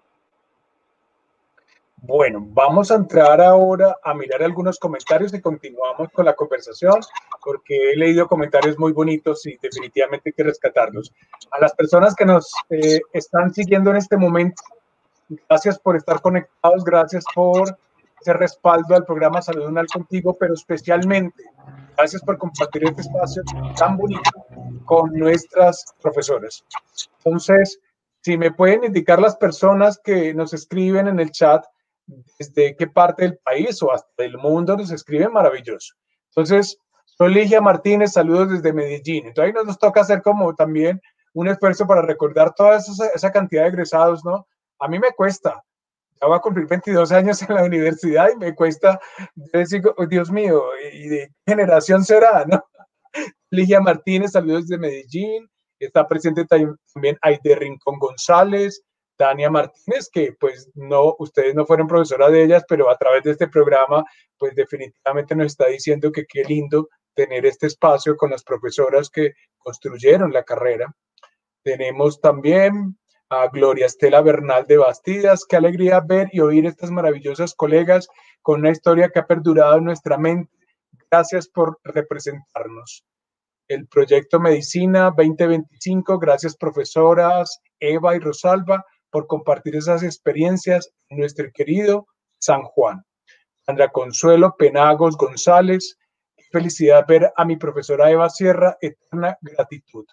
Speaker 1: Bueno, vamos a entrar ahora a mirar algunos comentarios y continuamos con la conversación, porque he leído comentarios muy bonitos y definitivamente hay que rescatarlos. A las personas que nos eh, están siguiendo en este momento, gracias por estar conectados, gracias por ese respaldo al programa Salud Unal Contigo, pero especialmente gracias por compartir este espacio tan bonito con nuestras profesoras. Entonces, si me pueden indicar las personas que nos escriben en el chat, desde qué parte del país o hasta del mundo nos escriben, maravilloso. Entonces, soy Ligia Martínez, saludos desde Medellín. Entonces, ahí nos toca hacer como también un esfuerzo para recordar toda esa, esa cantidad de egresados, ¿no? A mí me cuesta. Ya voy a cumplir veintidós años en la universidad y me cuesta decir, oh, Dios mío, ¿y de qué generación será, no? Ligia Martínez, saludos desde Medellín. Está presente también Aide Rincón González, Tania Martínez, que pues no, ustedes no fueron profesora de ellas, pero a través de este programa, pues definitivamente nos está diciendo que qué lindo tener este espacio con las profesoras que construyeron la carrera. Tenemos también a Gloria Estela Bernal de Bastidas. Qué alegría ver y oír estas maravillosas colegas con una historia que ha perdurado en nuestra mente. Gracias por representarnos. El proyecto Medicina veinte veinticinco, gracias profesoras Eva y Rosalba por compartir esas experiencias en nuestro querido San Juan. Sandra Consuelo Penagos González, qué felicidad ver a mi profesora Eva Sierra, eterna gratitud.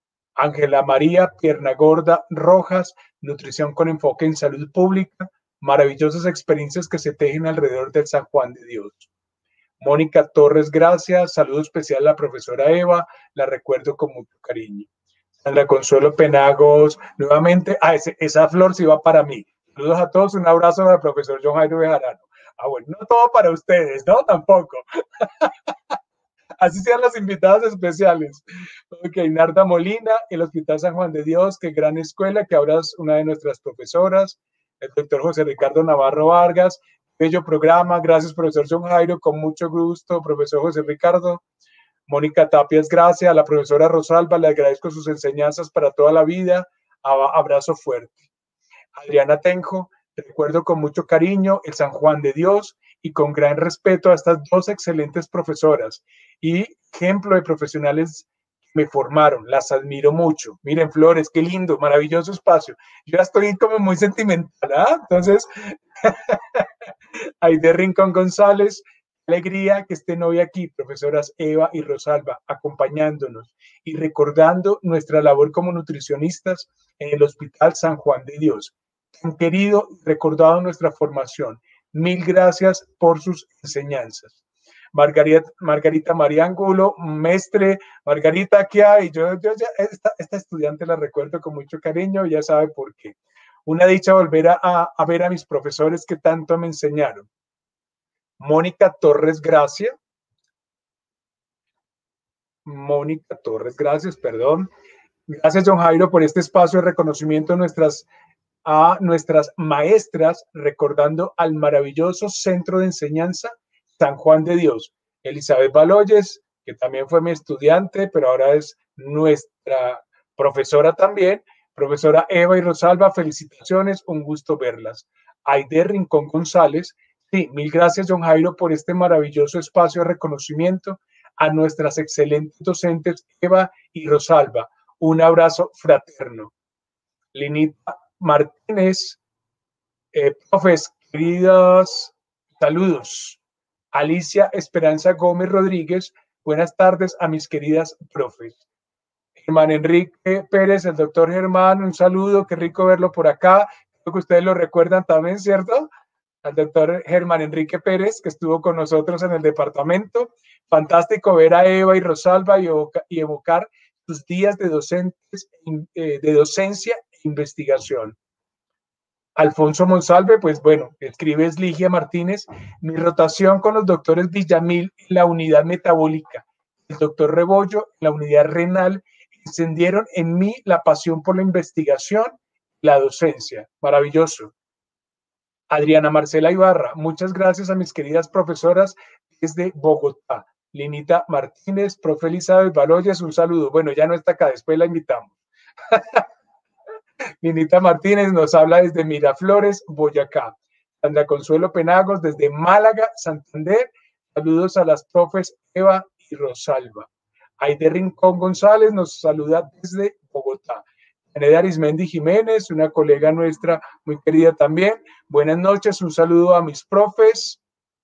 Speaker 1: Ángela María Piernagorda Rojas, nutrición con enfoque en salud pública, maravillosas experiencias que se tejen alrededor del San Juan de Dios. Mónica Torres, gracias. Saludo especial a la profesora Eva, la recuerdo con mucho cariño. Sandra Consuelo Penagos, nuevamente, ah, ese, esa flor sí va para mí. Saludos a todos, un abrazo al profesor John Jairo Bejarano. Ah, bueno, no todo para ustedes, ¿no? Tampoco. Así sean las invitadas especiales. Ok, Narda Molina, el Hospital San Juan de Dios, qué gran escuela, que ahora es una de nuestras profesoras. El doctor José Ricardo Navarro Vargas, bello programa, gracias profesor John Jairo, con mucho gusto, profesor José Ricardo. Mónica Tapias, gracias. A la profesora Rosalba, le agradezco sus enseñanzas para toda la vida. Abrazo fuerte. Adriana Tenjo, recuerdo con mucho cariño el San Juan de Dios y con gran respeto a estas dos excelentes profesoras y ejemplo de profesionales que me formaron. Las admiro mucho. Miren, Flores, qué lindo, maravilloso espacio. Yo ya estoy como muy sentimental, ¿ah? Entonces, Aide Rincón González, alegría que estén hoy aquí, profesoras Eva y Rosalba, acompañándonos y recordando nuestra labor como nutricionistas en el Hospital San Juan de Dios. Han querido y recordado nuestra formación. Mil gracias por sus enseñanzas. Margarita, Margarita María Angulo, mestre, Margarita, aquí hay, yo, yo ya, esta, esta estudiante la recuerdo con mucho cariño, ya sabe por qué. Una dicha volver a, a ver a mis profesores que tanto me enseñaron. Mónica Torres Gracia. Mónica Torres, gracias, perdón. Gracias, John Jairo, por este espacio de reconocimiento a nuestras, a nuestras maestras, recordando al maravilloso centro de enseñanza San Juan de Dios. Elizabeth Baloyes, que también fue mi estudiante, pero ahora es nuestra profesora también. Profesora Eva y Rosalba, felicitaciones, un gusto verlas. Aide Rincón González, sí, mil gracias, John Jairo, por este maravilloso espacio de reconocimiento a nuestras excelentes docentes Eva y Rosalba. Un abrazo fraterno. Linita Martínez, eh, profes, queridos, saludos. Alicia Esperanza Gómez Rodríguez, buenas tardes a mis queridas profes. Germán Enrique Pérez, el doctor Germán, un saludo, qué rico verlo por acá. Creo que ustedes lo recuerdan también, ¿cierto? Al doctor Germán Enrique Pérez, que estuvo con nosotros en el departamento. Fantástico ver a Eva y Rosalba y, evoca, y evocar sus días de, docentes, eh, de docencia e investigación. Alfonso Monsalve, pues bueno, escribes Ligia Martínez, mi rotación con los doctores Villamil en la unidad metabólica, el doctor Rebollo en la unidad renal, encendieron en mí la pasión por la investigación y la docencia. Maravilloso. Adriana Marcela Ibarra, muchas gracias a mis queridas profesoras desde Bogotá. Linita Martínez, profe Elizabeth Baloyes, un saludo. Bueno, ya no está acá, después la invitamos. Linita Martínez nos habla desde Miraflores, Boyacá. Sandra Consuelo Penagos desde Málaga, Santander. Saludos a las profes Eva y Rosalba. Aide Rincón González nos saluda desde Bogotá. Aneda Arismendi Jiménez, una colega nuestra muy querida también. Buenas noches, un saludo a mis profes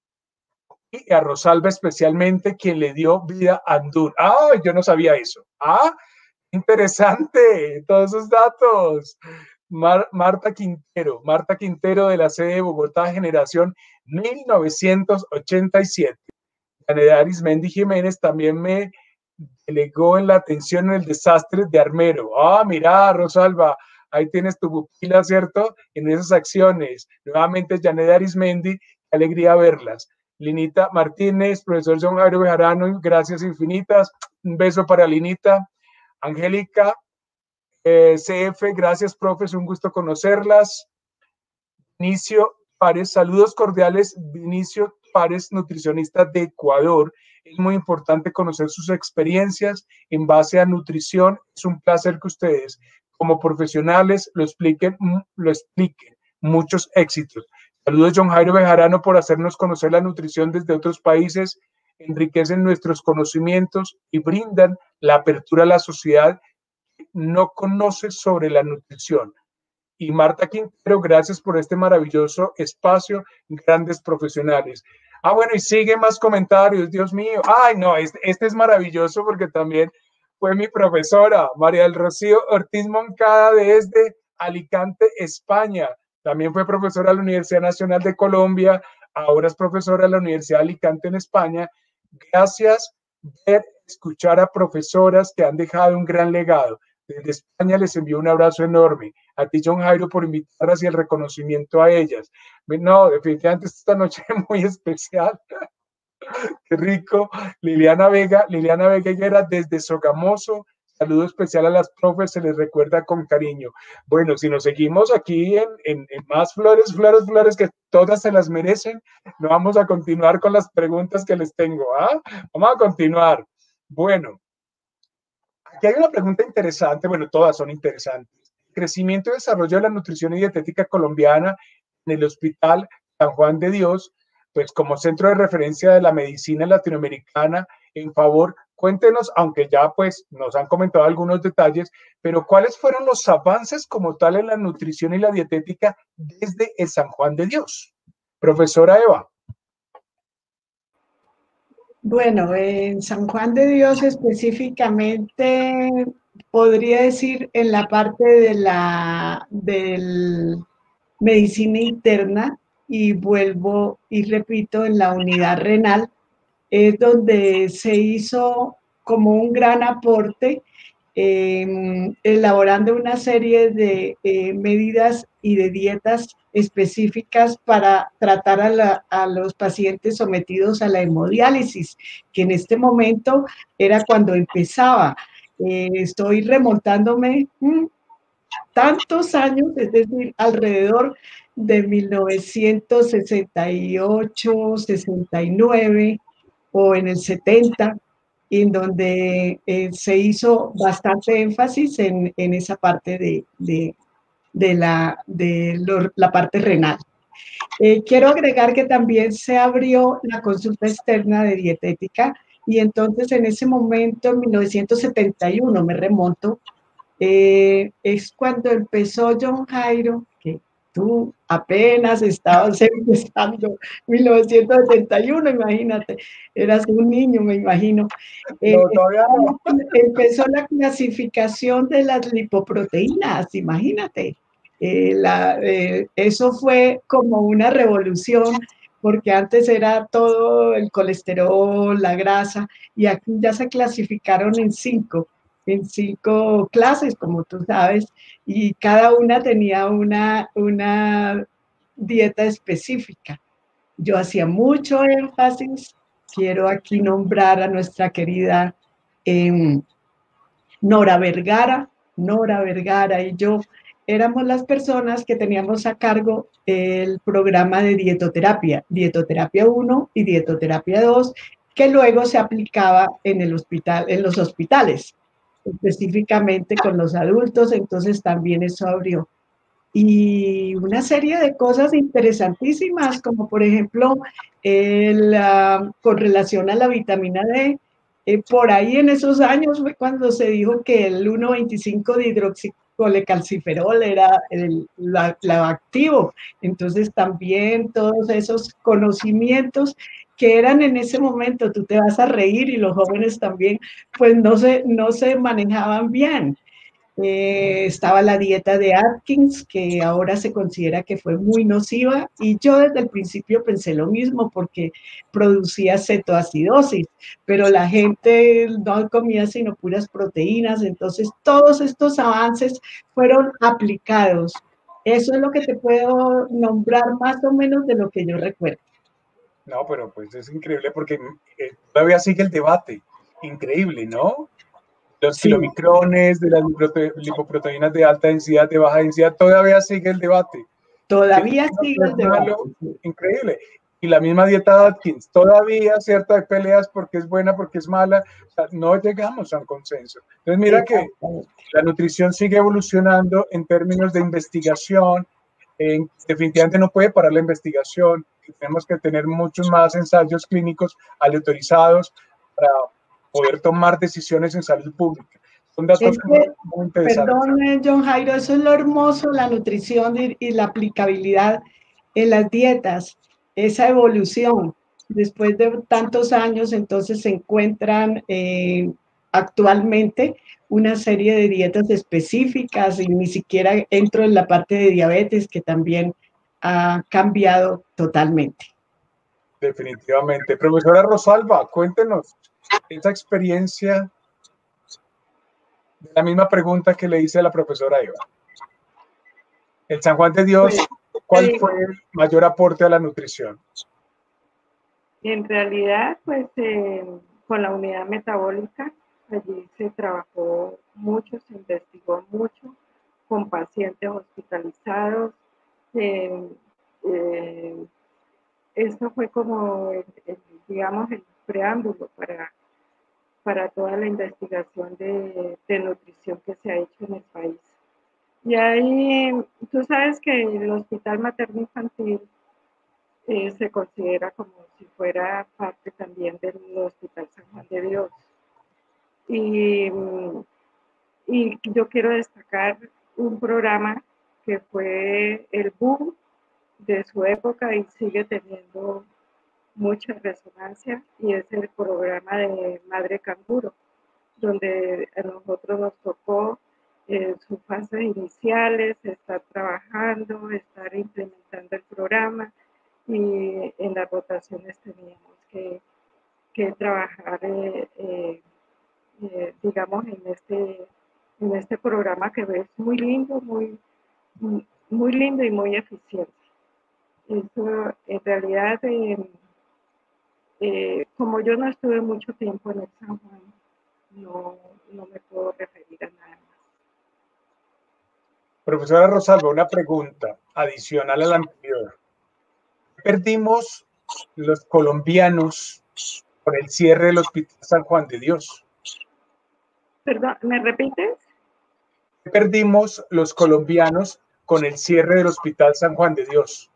Speaker 1: y a Rosalba especialmente, quien le dio vida a Andún. Ah, yo no sabía eso. Ah, interesante, todos esos datos. Mar Marta Quintero, Marta Quintero de la sede de Bogotá, generación mil novecientos ochenta y siete. Aneda Arismendi Jiménez también me delegó en la atención en el desastre de Armero. Ah, mira, Rosalba, ahí tienes tu pupila, ¿cierto? En esas acciones. Nuevamente, Yaneda Arismendi, qué alegría verlas. Linita Martínez, profesor John Jairo Bejarano, gracias infinitas. Un beso para Linita. Angélica, eh, C F, gracias, profes, un gusto conocerlas. Vinicio Párez, saludos cordiales, Vinicio Párez, nutricionista de Ecuador. Es muy importante conocer sus experiencias en base a nutrición. Es un placer que ustedes, como profesionales, lo expliquen, lo expliquen. Muchos éxitos. Saludos, John Jairo Bejarano, por hacernos conocer la nutrición desde otros países. Enriquecen nuestros conocimientos y brindan la apertura a la sociedad que no conoce sobre la nutrición. Y Marta Quintero, gracias por este maravilloso espacio, grandes profesionales. Ah, bueno, y sigue más comentarios, Dios mío. Ay, no, este, este es maravilloso porque también fue mi profesora, María del Rocío Ortiz Moncada, desde Alicante, España. También fue profesora de la Universidad Nacional de Colombia, ahora es profesora de la Universidad de Alicante en España. Gracias ver, escuchar a profesoras que han dejado un gran legado. Desde España les envío un abrazo enorme. A ti, John Jairo, por invitarlas y el reconocimiento a ellas. No, definitivamente esta noche es muy especial. Qué rico. Liliana Vega, Liliana Vega Higuera desde Sogamoso. Saludo especial a las profes, se les recuerda con cariño. Bueno, si nos seguimos aquí en, en, en más flores, flores, flores, que todas se las merecen, no vamos a continuar con las preguntas que les tengo. ¿Ah? Vamos a continuar. Bueno. Aquí hay una pregunta interesante, bueno, todas son interesantes. Crecimiento y desarrollo de la nutrición y dietética colombiana en el Hospital San Juan de Dios, pues como centro de referencia de la medicina latinoamericana, en favor, cuéntenos, aunque ya pues nos han comentado algunos detalles, pero ¿cuáles fueron los avances como tal en la nutrición y la dietética desde el San Juan de Dios? Profesora Eva.
Speaker 3: Bueno, en San Juan de Dios específicamente, podría decir en la parte de la del medicina interna, y vuelvo y repito, en la unidad renal, es donde se hizo como un gran aporte, eh, elaborando una serie de eh, medidas y de dietas específicas para tratar a, la, a los pacientes sometidos a la hemodiálisis, que en este momento era cuando empezaba. Eh, estoy remontándome mmm, tantos años, es decir, alrededor de mil novecientos sesenta y ocho, sesenta y nueve o en el setenta, en donde eh, se hizo bastante énfasis en, en esa parte de, de, de, la, de lo, la parte renal. Eh, quiero agregar que también se abrió la consulta externa de dietética, y entonces en ese momento, en mil novecientos setenta y uno, me remonto, eh, es cuando empezó John Jairo, que tú apenas estabas empezando, mil novecientos setenta y uno, imagínate, eras un niño, me imagino. Eh,
Speaker 1: no, todavía no.
Speaker 3: Empezó la clasificación de las lipoproteínas, imagínate. Eh, la, eh, eso fue como una revolución, porque antes era todo el colesterol, la grasa, y aquí ya se clasificaron en cinco. en cinco clases, como tú sabes, y cada una tenía una, una dieta específica. Yo hacía mucho énfasis, quiero aquí nombrar a nuestra querida eh, Nora Vergara. Nora Vergara y yo éramos las personas que teníamos a cargo el programa de dietoterapia, dietoterapia uno y dietoterapia dos, que luego se aplicaba en el hospital, en los hospitales. específicamente con los adultos, entonces también eso abrió. Y una serie de cosas interesantísimas, como por ejemplo, el, uh, con relación a la vitamina D, eh, por ahí en esos años fue cuando se dijo que el uno veinticinco de hidroxicolecalciferol era el la, la activo. Entonces también todos esos conocimientos que eran en ese momento, tú te vas a reír y los jóvenes también, pues no se, no se manejaban bien. Eh, estaba la dieta de Atkins, que ahora se considera que fue muy nociva, y yo desde el principio pensé lo mismo porque producía cetoacidosis, pero la gente no comía sino puras proteínas, entonces todos estos avances fueron aplicados. Eso es lo que te puedo nombrar más o menos de lo que yo recuerdo.
Speaker 1: No, pero pues es increíble porque eh, todavía sigue el debate. Increíble, ¿no? Los sí. kilomicrones de las lipoproteínas de alta densidad, de baja densidad, todavía sigue el debate.
Speaker 3: Todavía sigue el debate.
Speaker 1: Increíble. Y la misma dieta Atkins, todavía, cierto, hay peleas porque es buena, porque es mala, o sea, no llegamos a un consenso. Entonces, mira que la nutrición sigue evolucionando en términos de investigación, eh, definitivamente no puede parar la investigación, tenemos que tener muchos más ensayos clínicos aleatorizados para poder tomar decisiones en salud pública. Son datos
Speaker 3: es que,
Speaker 1: muy, muy interesantes.
Speaker 3: Perdón, John Jairo, eso es lo hermoso, la nutrición y, y la aplicabilidad en las dietas, esa evolución. Después de tantos años, entonces se encuentran eh, actualmente una serie de dietas específicas y ni siquiera entro en la parte de diabetes, que también ha cambiado totalmente.
Speaker 1: Definitivamente. Profesora Rosalba, cuéntenos esa experiencia, la misma pregunta que le hice a la profesora Eva. El San Juan de Dios, ¿cuál fue el mayor aporte a la nutrición?
Speaker 4: En realidad, pues eh, con la unidad metabólica, allí se trabajó mucho, se investigó mucho con pacientes hospitalizados. Eh, eh, esto fue como, el, el, digamos, el preámbulo para, para toda la investigación de, de nutrición que se ha hecho en el país. Y ahí, tú sabes que el Hospital Materno Infantil eh, se considera como si fuera parte también del Hospital San Juan de Dios. Y, y yo quiero destacar un programa que fue el boom de su época y sigue teniendo mucha resonancia, y es el programa de Madre Canguro, donde a nosotros nos tocó eh, sus fases iniciales, estar trabajando, estar implementando el programa, y en las rotaciones teníamos que, que trabajar, eh, eh, eh, digamos, en este, en este programa que es muy lindo, muy, muy lindo y muy eficiente. Eso, en realidad, eh, eh, como yo no estuve mucho tiempo en el San Juan, no, no me puedo referir a nada más.
Speaker 1: Profesora Rosalba, una pregunta adicional a la anterior. Perdimos los colombianos con el cierre del Hospital San Juan de Dios.
Speaker 4: Perdón, ¿me repites?
Speaker 1: Perdimos los colombianos con el cierre del Hospital San Juan de Dios.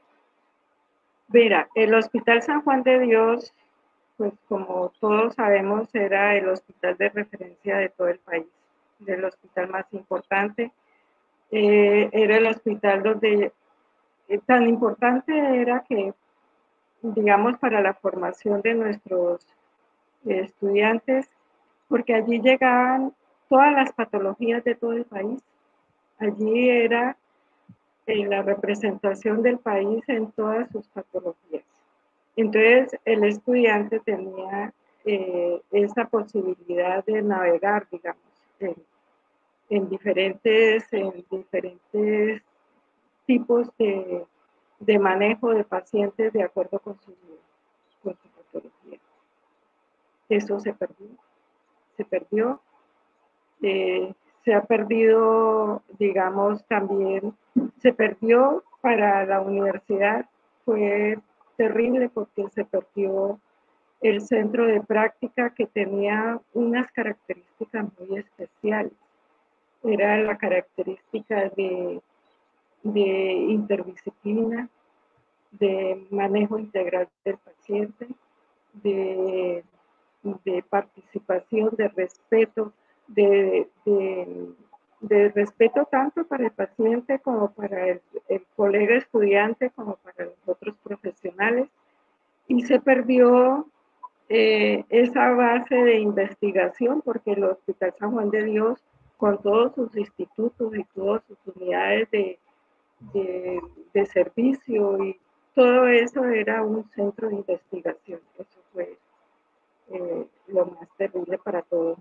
Speaker 4: Mira, el Hospital San Juan de Dios, pues como todos sabemos, era el hospital de referencia de todo el país, el hospital más importante. Eh, era el hospital donde eh, tan importante era que, digamos, para la formación de nuestros eh, estudiantes, porque allí llegaban todas las patologías de todo el país. Allí era eh, la representación del país en todas sus patologías. Entonces, el estudiante tenía eh, esa posibilidad de navegar, digamos, en, en, diferentes, en diferentes tipos de, de manejo de pacientes de acuerdo con su, con su patología. Eso se perdió, se perdió. Eh, se ha perdido, digamos, también, se perdió para la universidad, fue terrible porque se perdió el centro de práctica que tenía unas características muy específicas. sociales. Era la característica de, de interdisciplina, de manejo integral del paciente, de, de participación, de respeto, de, de, de respeto tanto para el paciente como para el, el colega estudiante, como para los otros profesionales, y se perdió eh, esa base de investigación porque el Hospital San Juan de Dios, con todos sus institutos y todas sus unidades de, de, de servicio y todo eso, era un centro de investigación. Eso fue eh, lo más terrible para todos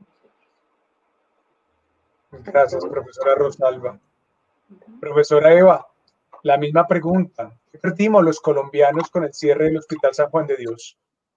Speaker 4: nosotros.
Speaker 1: Gracias, profesora Rosalba. Uh-huh. Profesora Eva, la misma pregunta. ¿Qué perdimos los colombianos con el cierre del Hospital San Juan de Dios?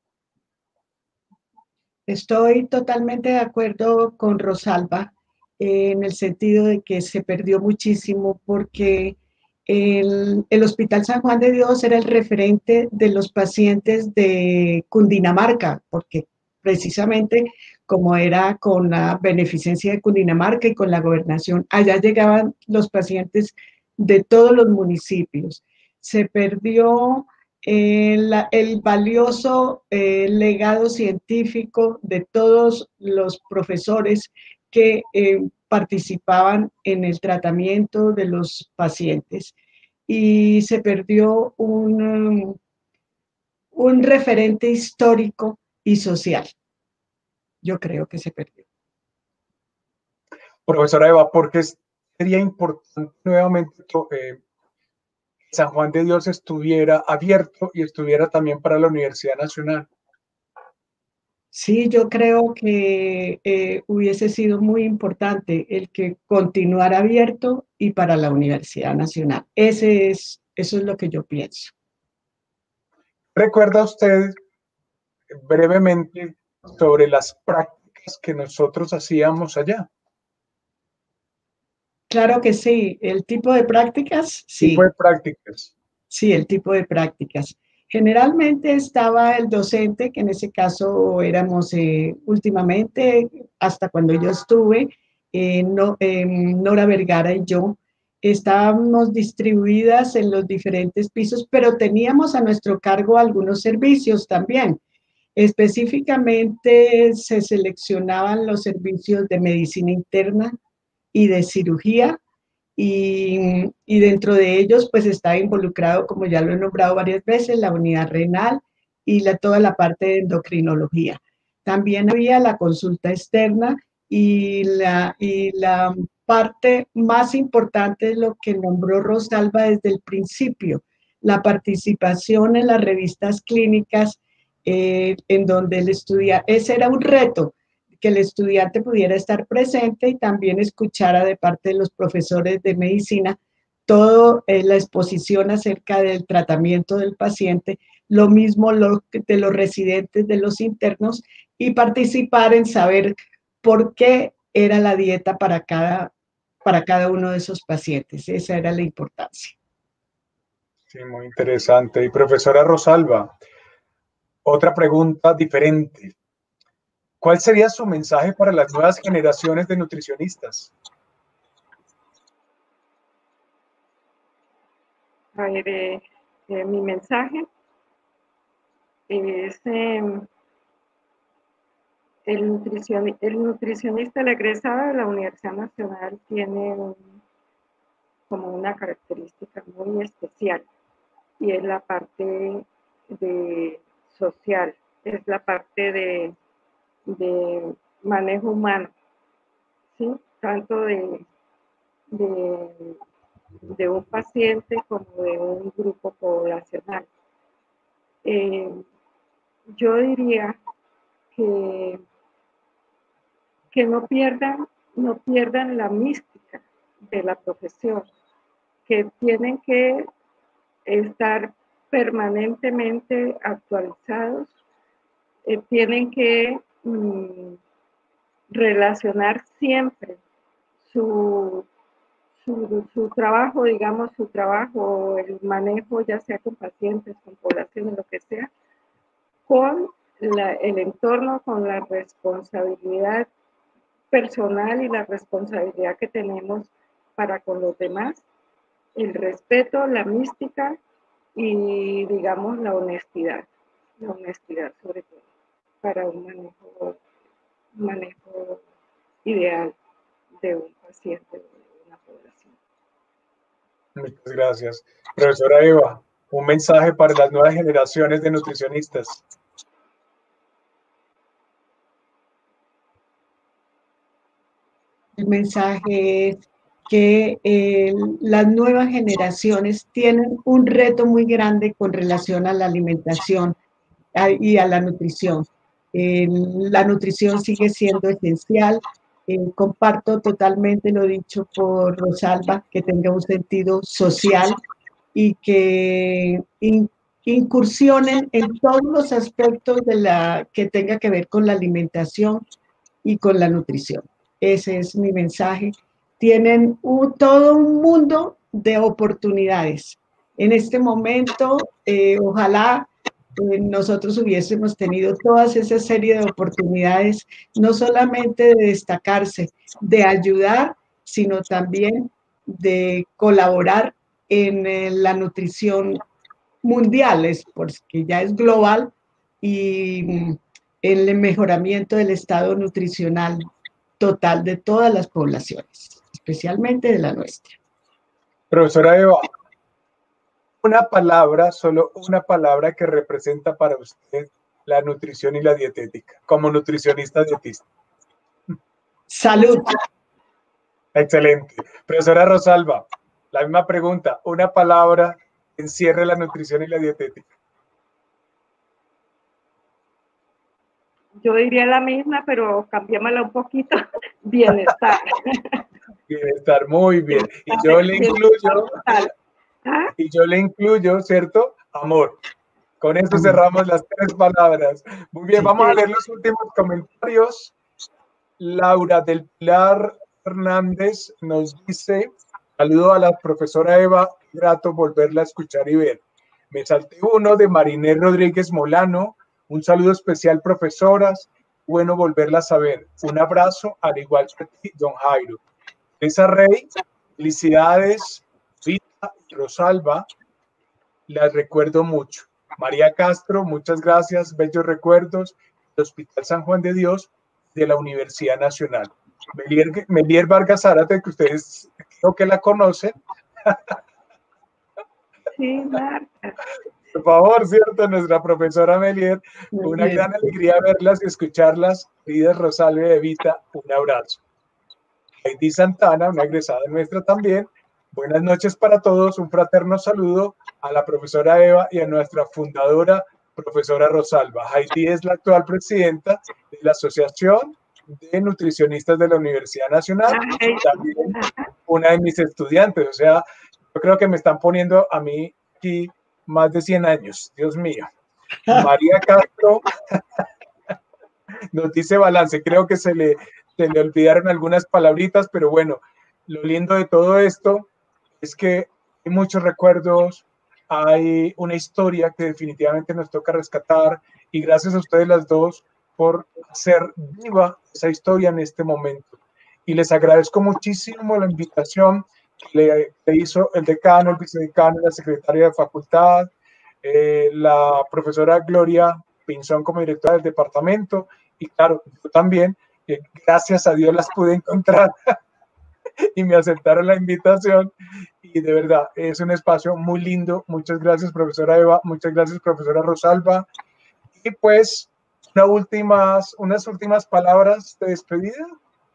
Speaker 3: Estoy totalmente de acuerdo con Rosalba eh, en el sentido de que se perdió muchísimo porque el, el Hospital San Juan de Dios era el referente de los pacientes de Cundinamarca, porque precisamente como era con la beneficencia de Cundinamarca y con la gobernación, allá llegaban los pacientes de todos los municipios. Se perdió El, el valioso eh, legado científico de todos los profesores que eh, participaban en el tratamiento de los pacientes y se perdió un, un referente histórico y social. Yo creo que se perdió.
Speaker 1: Profesora Eva, ¿por qué sería importante nuevamente eh, San Juan de Dios estuviera abierto y estuviera también para la Universidad Nacional?
Speaker 3: Sí, yo creo que eh, hubiese sido muy importante el que continuara abierto y para la Universidad Nacional. Ese es, eso es lo que yo pienso.
Speaker 1: ¿Recuerda usted brevemente sobre las prácticas que nosotros hacíamos allá?
Speaker 3: Claro que sí, el tipo de prácticas, sí.
Speaker 1: ¿Tipo de prácticas?
Speaker 3: Sí, el tipo de prácticas. Generalmente estaba el docente, que en ese caso éramos eh, últimamente, hasta cuando yo estuve, eh, no, eh, Nora Vergara y yo, estábamos distribuidas en los diferentes pisos, pero teníamos a nuestro cargo algunos servicios también. Específicamente se seleccionaban los servicios de medicina interna y de cirugía, y, y dentro de ellos pues estaba involucrado, como ya lo he nombrado varias veces, la unidad renal y la, toda la parte de endocrinología. También había la consulta externa y la, y la parte más importante es lo que nombró Rosalba desde el principio, la participación en las revistas clínicas eh, en donde el estudiante, ese era un reto, que el estudiante pudiera estar presente y también escuchara de parte de los profesores de medicina toda eh, la exposición acerca del tratamiento del paciente, lo mismo lo, de los residentes, de los internos, y participar en saber por qué era la dieta para cada, para cada uno de esos pacientes. Esa era la importancia.
Speaker 1: Sí, muy interesante. Y profesora Rosalba, otra pregunta diferente. ¿Cuál sería su mensaje para las nuevas generaciones de nutricionistas?
Speaker 4: A ver, eh, eh, mi mensaje es eh, el, nutricion, el nutricionista, el egresado de la Universidad Nacional tiene un, como una característica muy especial y es la parte de social, es la parte de, de manejo humano, ¿sí? Tanto de, de, de un paciente como de un grupo poblacional. Eh, yo diría que, que no pierdan, no pierdan la mística de la profesión, que tienen que estar permanentemente actualizados, eh, tienen que mm, relacionar siempre su, su, su trabajo, digamos, su trabajo, el manejo, ya sea con pacientes, con poblaciones, lo que sea, con la, el entorno, con la responsabilidad personal y la responsabilidad que tenemos para con los demás, el respeto, la mística y, digamos, la honestidad, la honestidad sobre todo, para un manejo, un manejo ideal de un paciente, de una población.
Speaker 1: Muchas gracias. Profesora Eva, un mensaje para las nuevas generaciones de nutricionistas.
Speaker 3: El mensaje es que eh, las nuevas generaciones tienen un reto muy grande con relación a la alimentación a, y a la nutrición. Eh, la nutrición sigue siendo esencial. Eh, comparto totalmente lo dicho por Rosalba, que tenga un sentido social y que in, incursionen en todos los aspectos de la, que tenga que ver con la alimentación y con la nutrición. Ese es mi mensaje. Tienen un, todo un mundo de oportunidades. En este momento, eh, ojalá eh, nosotros hubiésemos tenido toda esa serie de oportunidades, no solamente de destacarse, de ayudar, sino también de colaborar en eh, la nutrición mundial, es porque ya es global, y mm, el mejoramiento del estado nutricional total de todas las poblaciones, especialmente de la nuestra.
Speaker 1: Profesora Eva, una palabra, solo una palabra que representa para usted la nutrición y la dietética, como nutricionista dietista.
Speaker 3: Salud.
Speaker 1: Excelente. Profesora Rosalba, la misma pregunta, una palabra que encierre la nutrición y la dietética.
Speaker 4: Yo diría la misma, pero cambiémosla un poquito. Bienestar.
Speaker 1: Bienestar, muy bien. Y yo le incluyo,
Speaker 4: ¿Ah?
Speaker 1: y yo le incluyo, ¿cierto? Amor. Con esto cerramos las tres palabras. Muy bien, vamos a leer los últimos comentarios. Laura del Pilar Hernández nos dice, saludo a la profesora Eva, grato volverla a escuchar y ver. Me salté uno de Marinés Rodríguez Molano, un saludo especial, profesoras, bueno volverlas a ver. Un abrazo, al igual que a ti, don Jairo. Teresa Rey, felicidades, Rita y Rosalba, las recuerdo mucho. María Castro, muchas gracias, bellos recuerdos del Hospital San Juan de Dios de la Universidad Nacional. Melier, Melier Vargas Zárate, que ustedes creo que la conocen.
Speaker 4: Sí, Marta.
Speaker 1: Por favor, ¿cierto? Nuestra profesora Melier, una gran alegría verlas y escucharlas. Queridas Rosalba y Evita, un abrazo. Heidi Santana, una egresada nuestra también. Buenas noches para todos, un fraterno saludo a la profesora Eva y a nuestra fundadora, profesora Rosalba. Heidi es la actual presidenta de la Asociación de Nutricionistas de la Universidad Nacional y también una de mis estudiantes. O sea, yo creo que me están poniendo a mí aquí más de cien años, Dios mío. María Castro nos dice balance, creo que se le, se le olvidaron algunas palabritas, pero bueno, lo lindo de todo esto es que hay muchos recuerdos, hay una historia que definitivamente nos toca rescatar y gracias a ustedes las dos por hacer viva esa historia en este momento. Y les agradezco muchísimo la invitación que le, le hizo el decano, el vicedecano, la secretaria de facultad, eh, la profesora Gloria Pinzón como directora del departamento y claro, yo también, eh, gracias a Dios las pude encontrar y me aceptaron la invitación y de verdad es un espacio muy lindo. Muchas gracias, profesora Eva, muchas gracias, profesora Rosalba. Y pues una últimas, unas últimas palabras de despedida.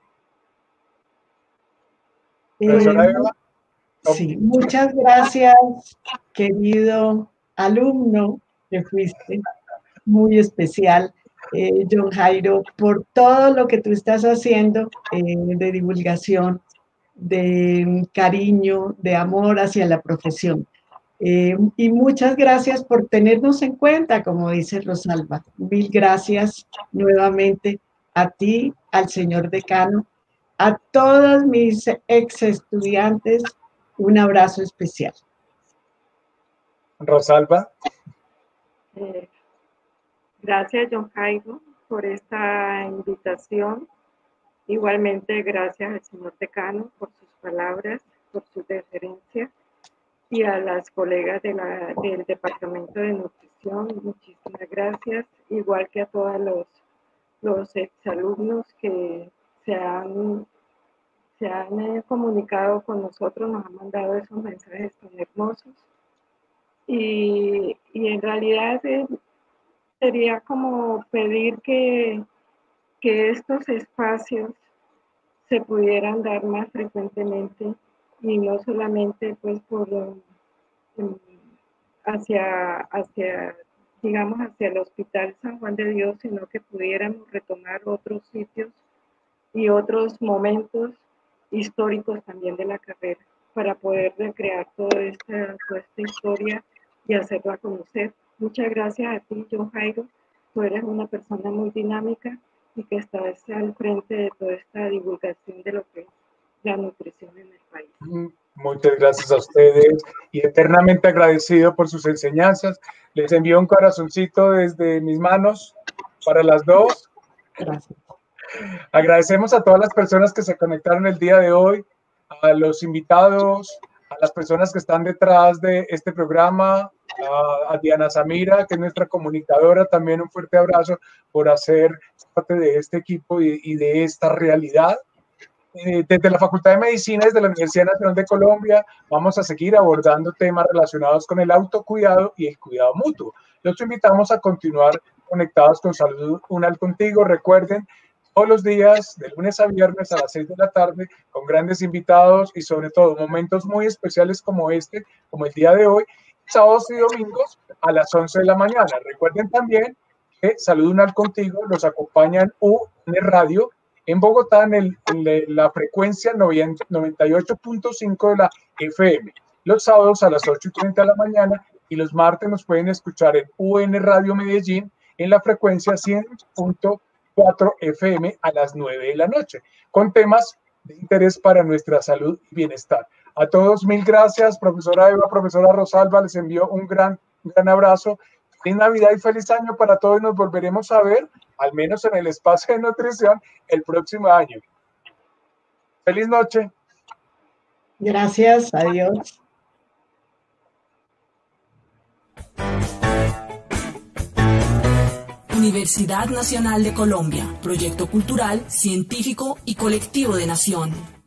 Speaker 1: Profesora
Speaker 3: Eh,
Speaker 1: Eva.
Speaker 3: Sí, muchas gracias, querido alumno que fuiste, muy especial, eh, John Jairo, por todo lo que tú estás haciendo eh, de divulgación, de cariño, de amor hacia la profesión. Eh, y muchas gracias por tenernos en cuenta, como dice Rosalba. Mil gracias nuevamente a ti, al señor decano, a todos mis ex estudiantes, un abrazo especial.
Speaker 1: Rosalba.
Speaker 4: Eh, gracias, John Jairo, por esta invitación. Igualmente, gracias al señor decano por sus palabras, por su deferencia, y a las colegas de la, del Departamento de Nutrición, muchísimas gracias, igual que a todos los, los exalumnos que se han, se han eh, comunicado con nosotros, nos han mandado esos mensajes tan hermosos. Y, y en realidad eh, sería como pedir que, que estos espacios se pudieran dar más frecuentemente y no solamente pues por um, hacia, hacia, digamos, hacia el Hospital San Juan de Dios, sino que pudiéramos retomar otros sitios y otros momentos históricos también de la carrera para poder recrear toda esta, toda esta historia y hacerla conocer. Muchas gracias a ti, John Jairo. Tú eres una persona muy dinámica y que estás al frente de toda esta divulgación de lo que es la nutrición en el país.
Speaker 1: Muchas gracias a ustedes y eternamente agradecido por sus enseñanzas. Les envío un corazoncito desde mis manos para las dos.
Speaker 3: Gracias.
Speaker 1: Agradecemos a todas las personas que se conectaron el día de hoy, a los invitados, a las personas que están detrás de este programa, a, a Diana Samira, que es nuestra comunicadora, también un fuerte abrazo por hacer parte de este equipo y, y de esta realidad. Eh, desde la Facultad de Medicina, desde la Universidad Nacional de Colombia, vamos a seguir abordando temas relacionados con el autocuidado y el cuidado mutuo. Los invitamos a continuar conectados con Salud Unal Contigo. Recuerden, todos los días, de lunes a viernes a las seis de la tarde, con grandes invitados y sobre todo momentos muy especiales como este, como el día de hoy, sábados y domingos a las once de la mañana. Recuerden también que Salud Unal Contigo los acompaña en U N Radio, en Bogotá, en, el, en la frecuencia noventa y ocho punto cinco de la F M, los sábados a las ocho y treinta de la mañana, y los martes nos pueden escuchar en U N Radio Medellín en la frecuencia cien punto cuatro F M a las nueve de la noche, con temas de interés para nuestra salud y bienestar. A todos mil gracias, profesora Eva, profesora Rosalba, les envío un gran, un gran abrazo. Feliz Navidad y feliz año para todos y nos volveremos a ver, al menos en el espacio de nutrición, el próximo año. Feliz noche.
Speaker 3: Gracias, adiós.
Speaker 5: Universidad Nacional de Colombia, proyecto cultural, científico y colectivo de nación.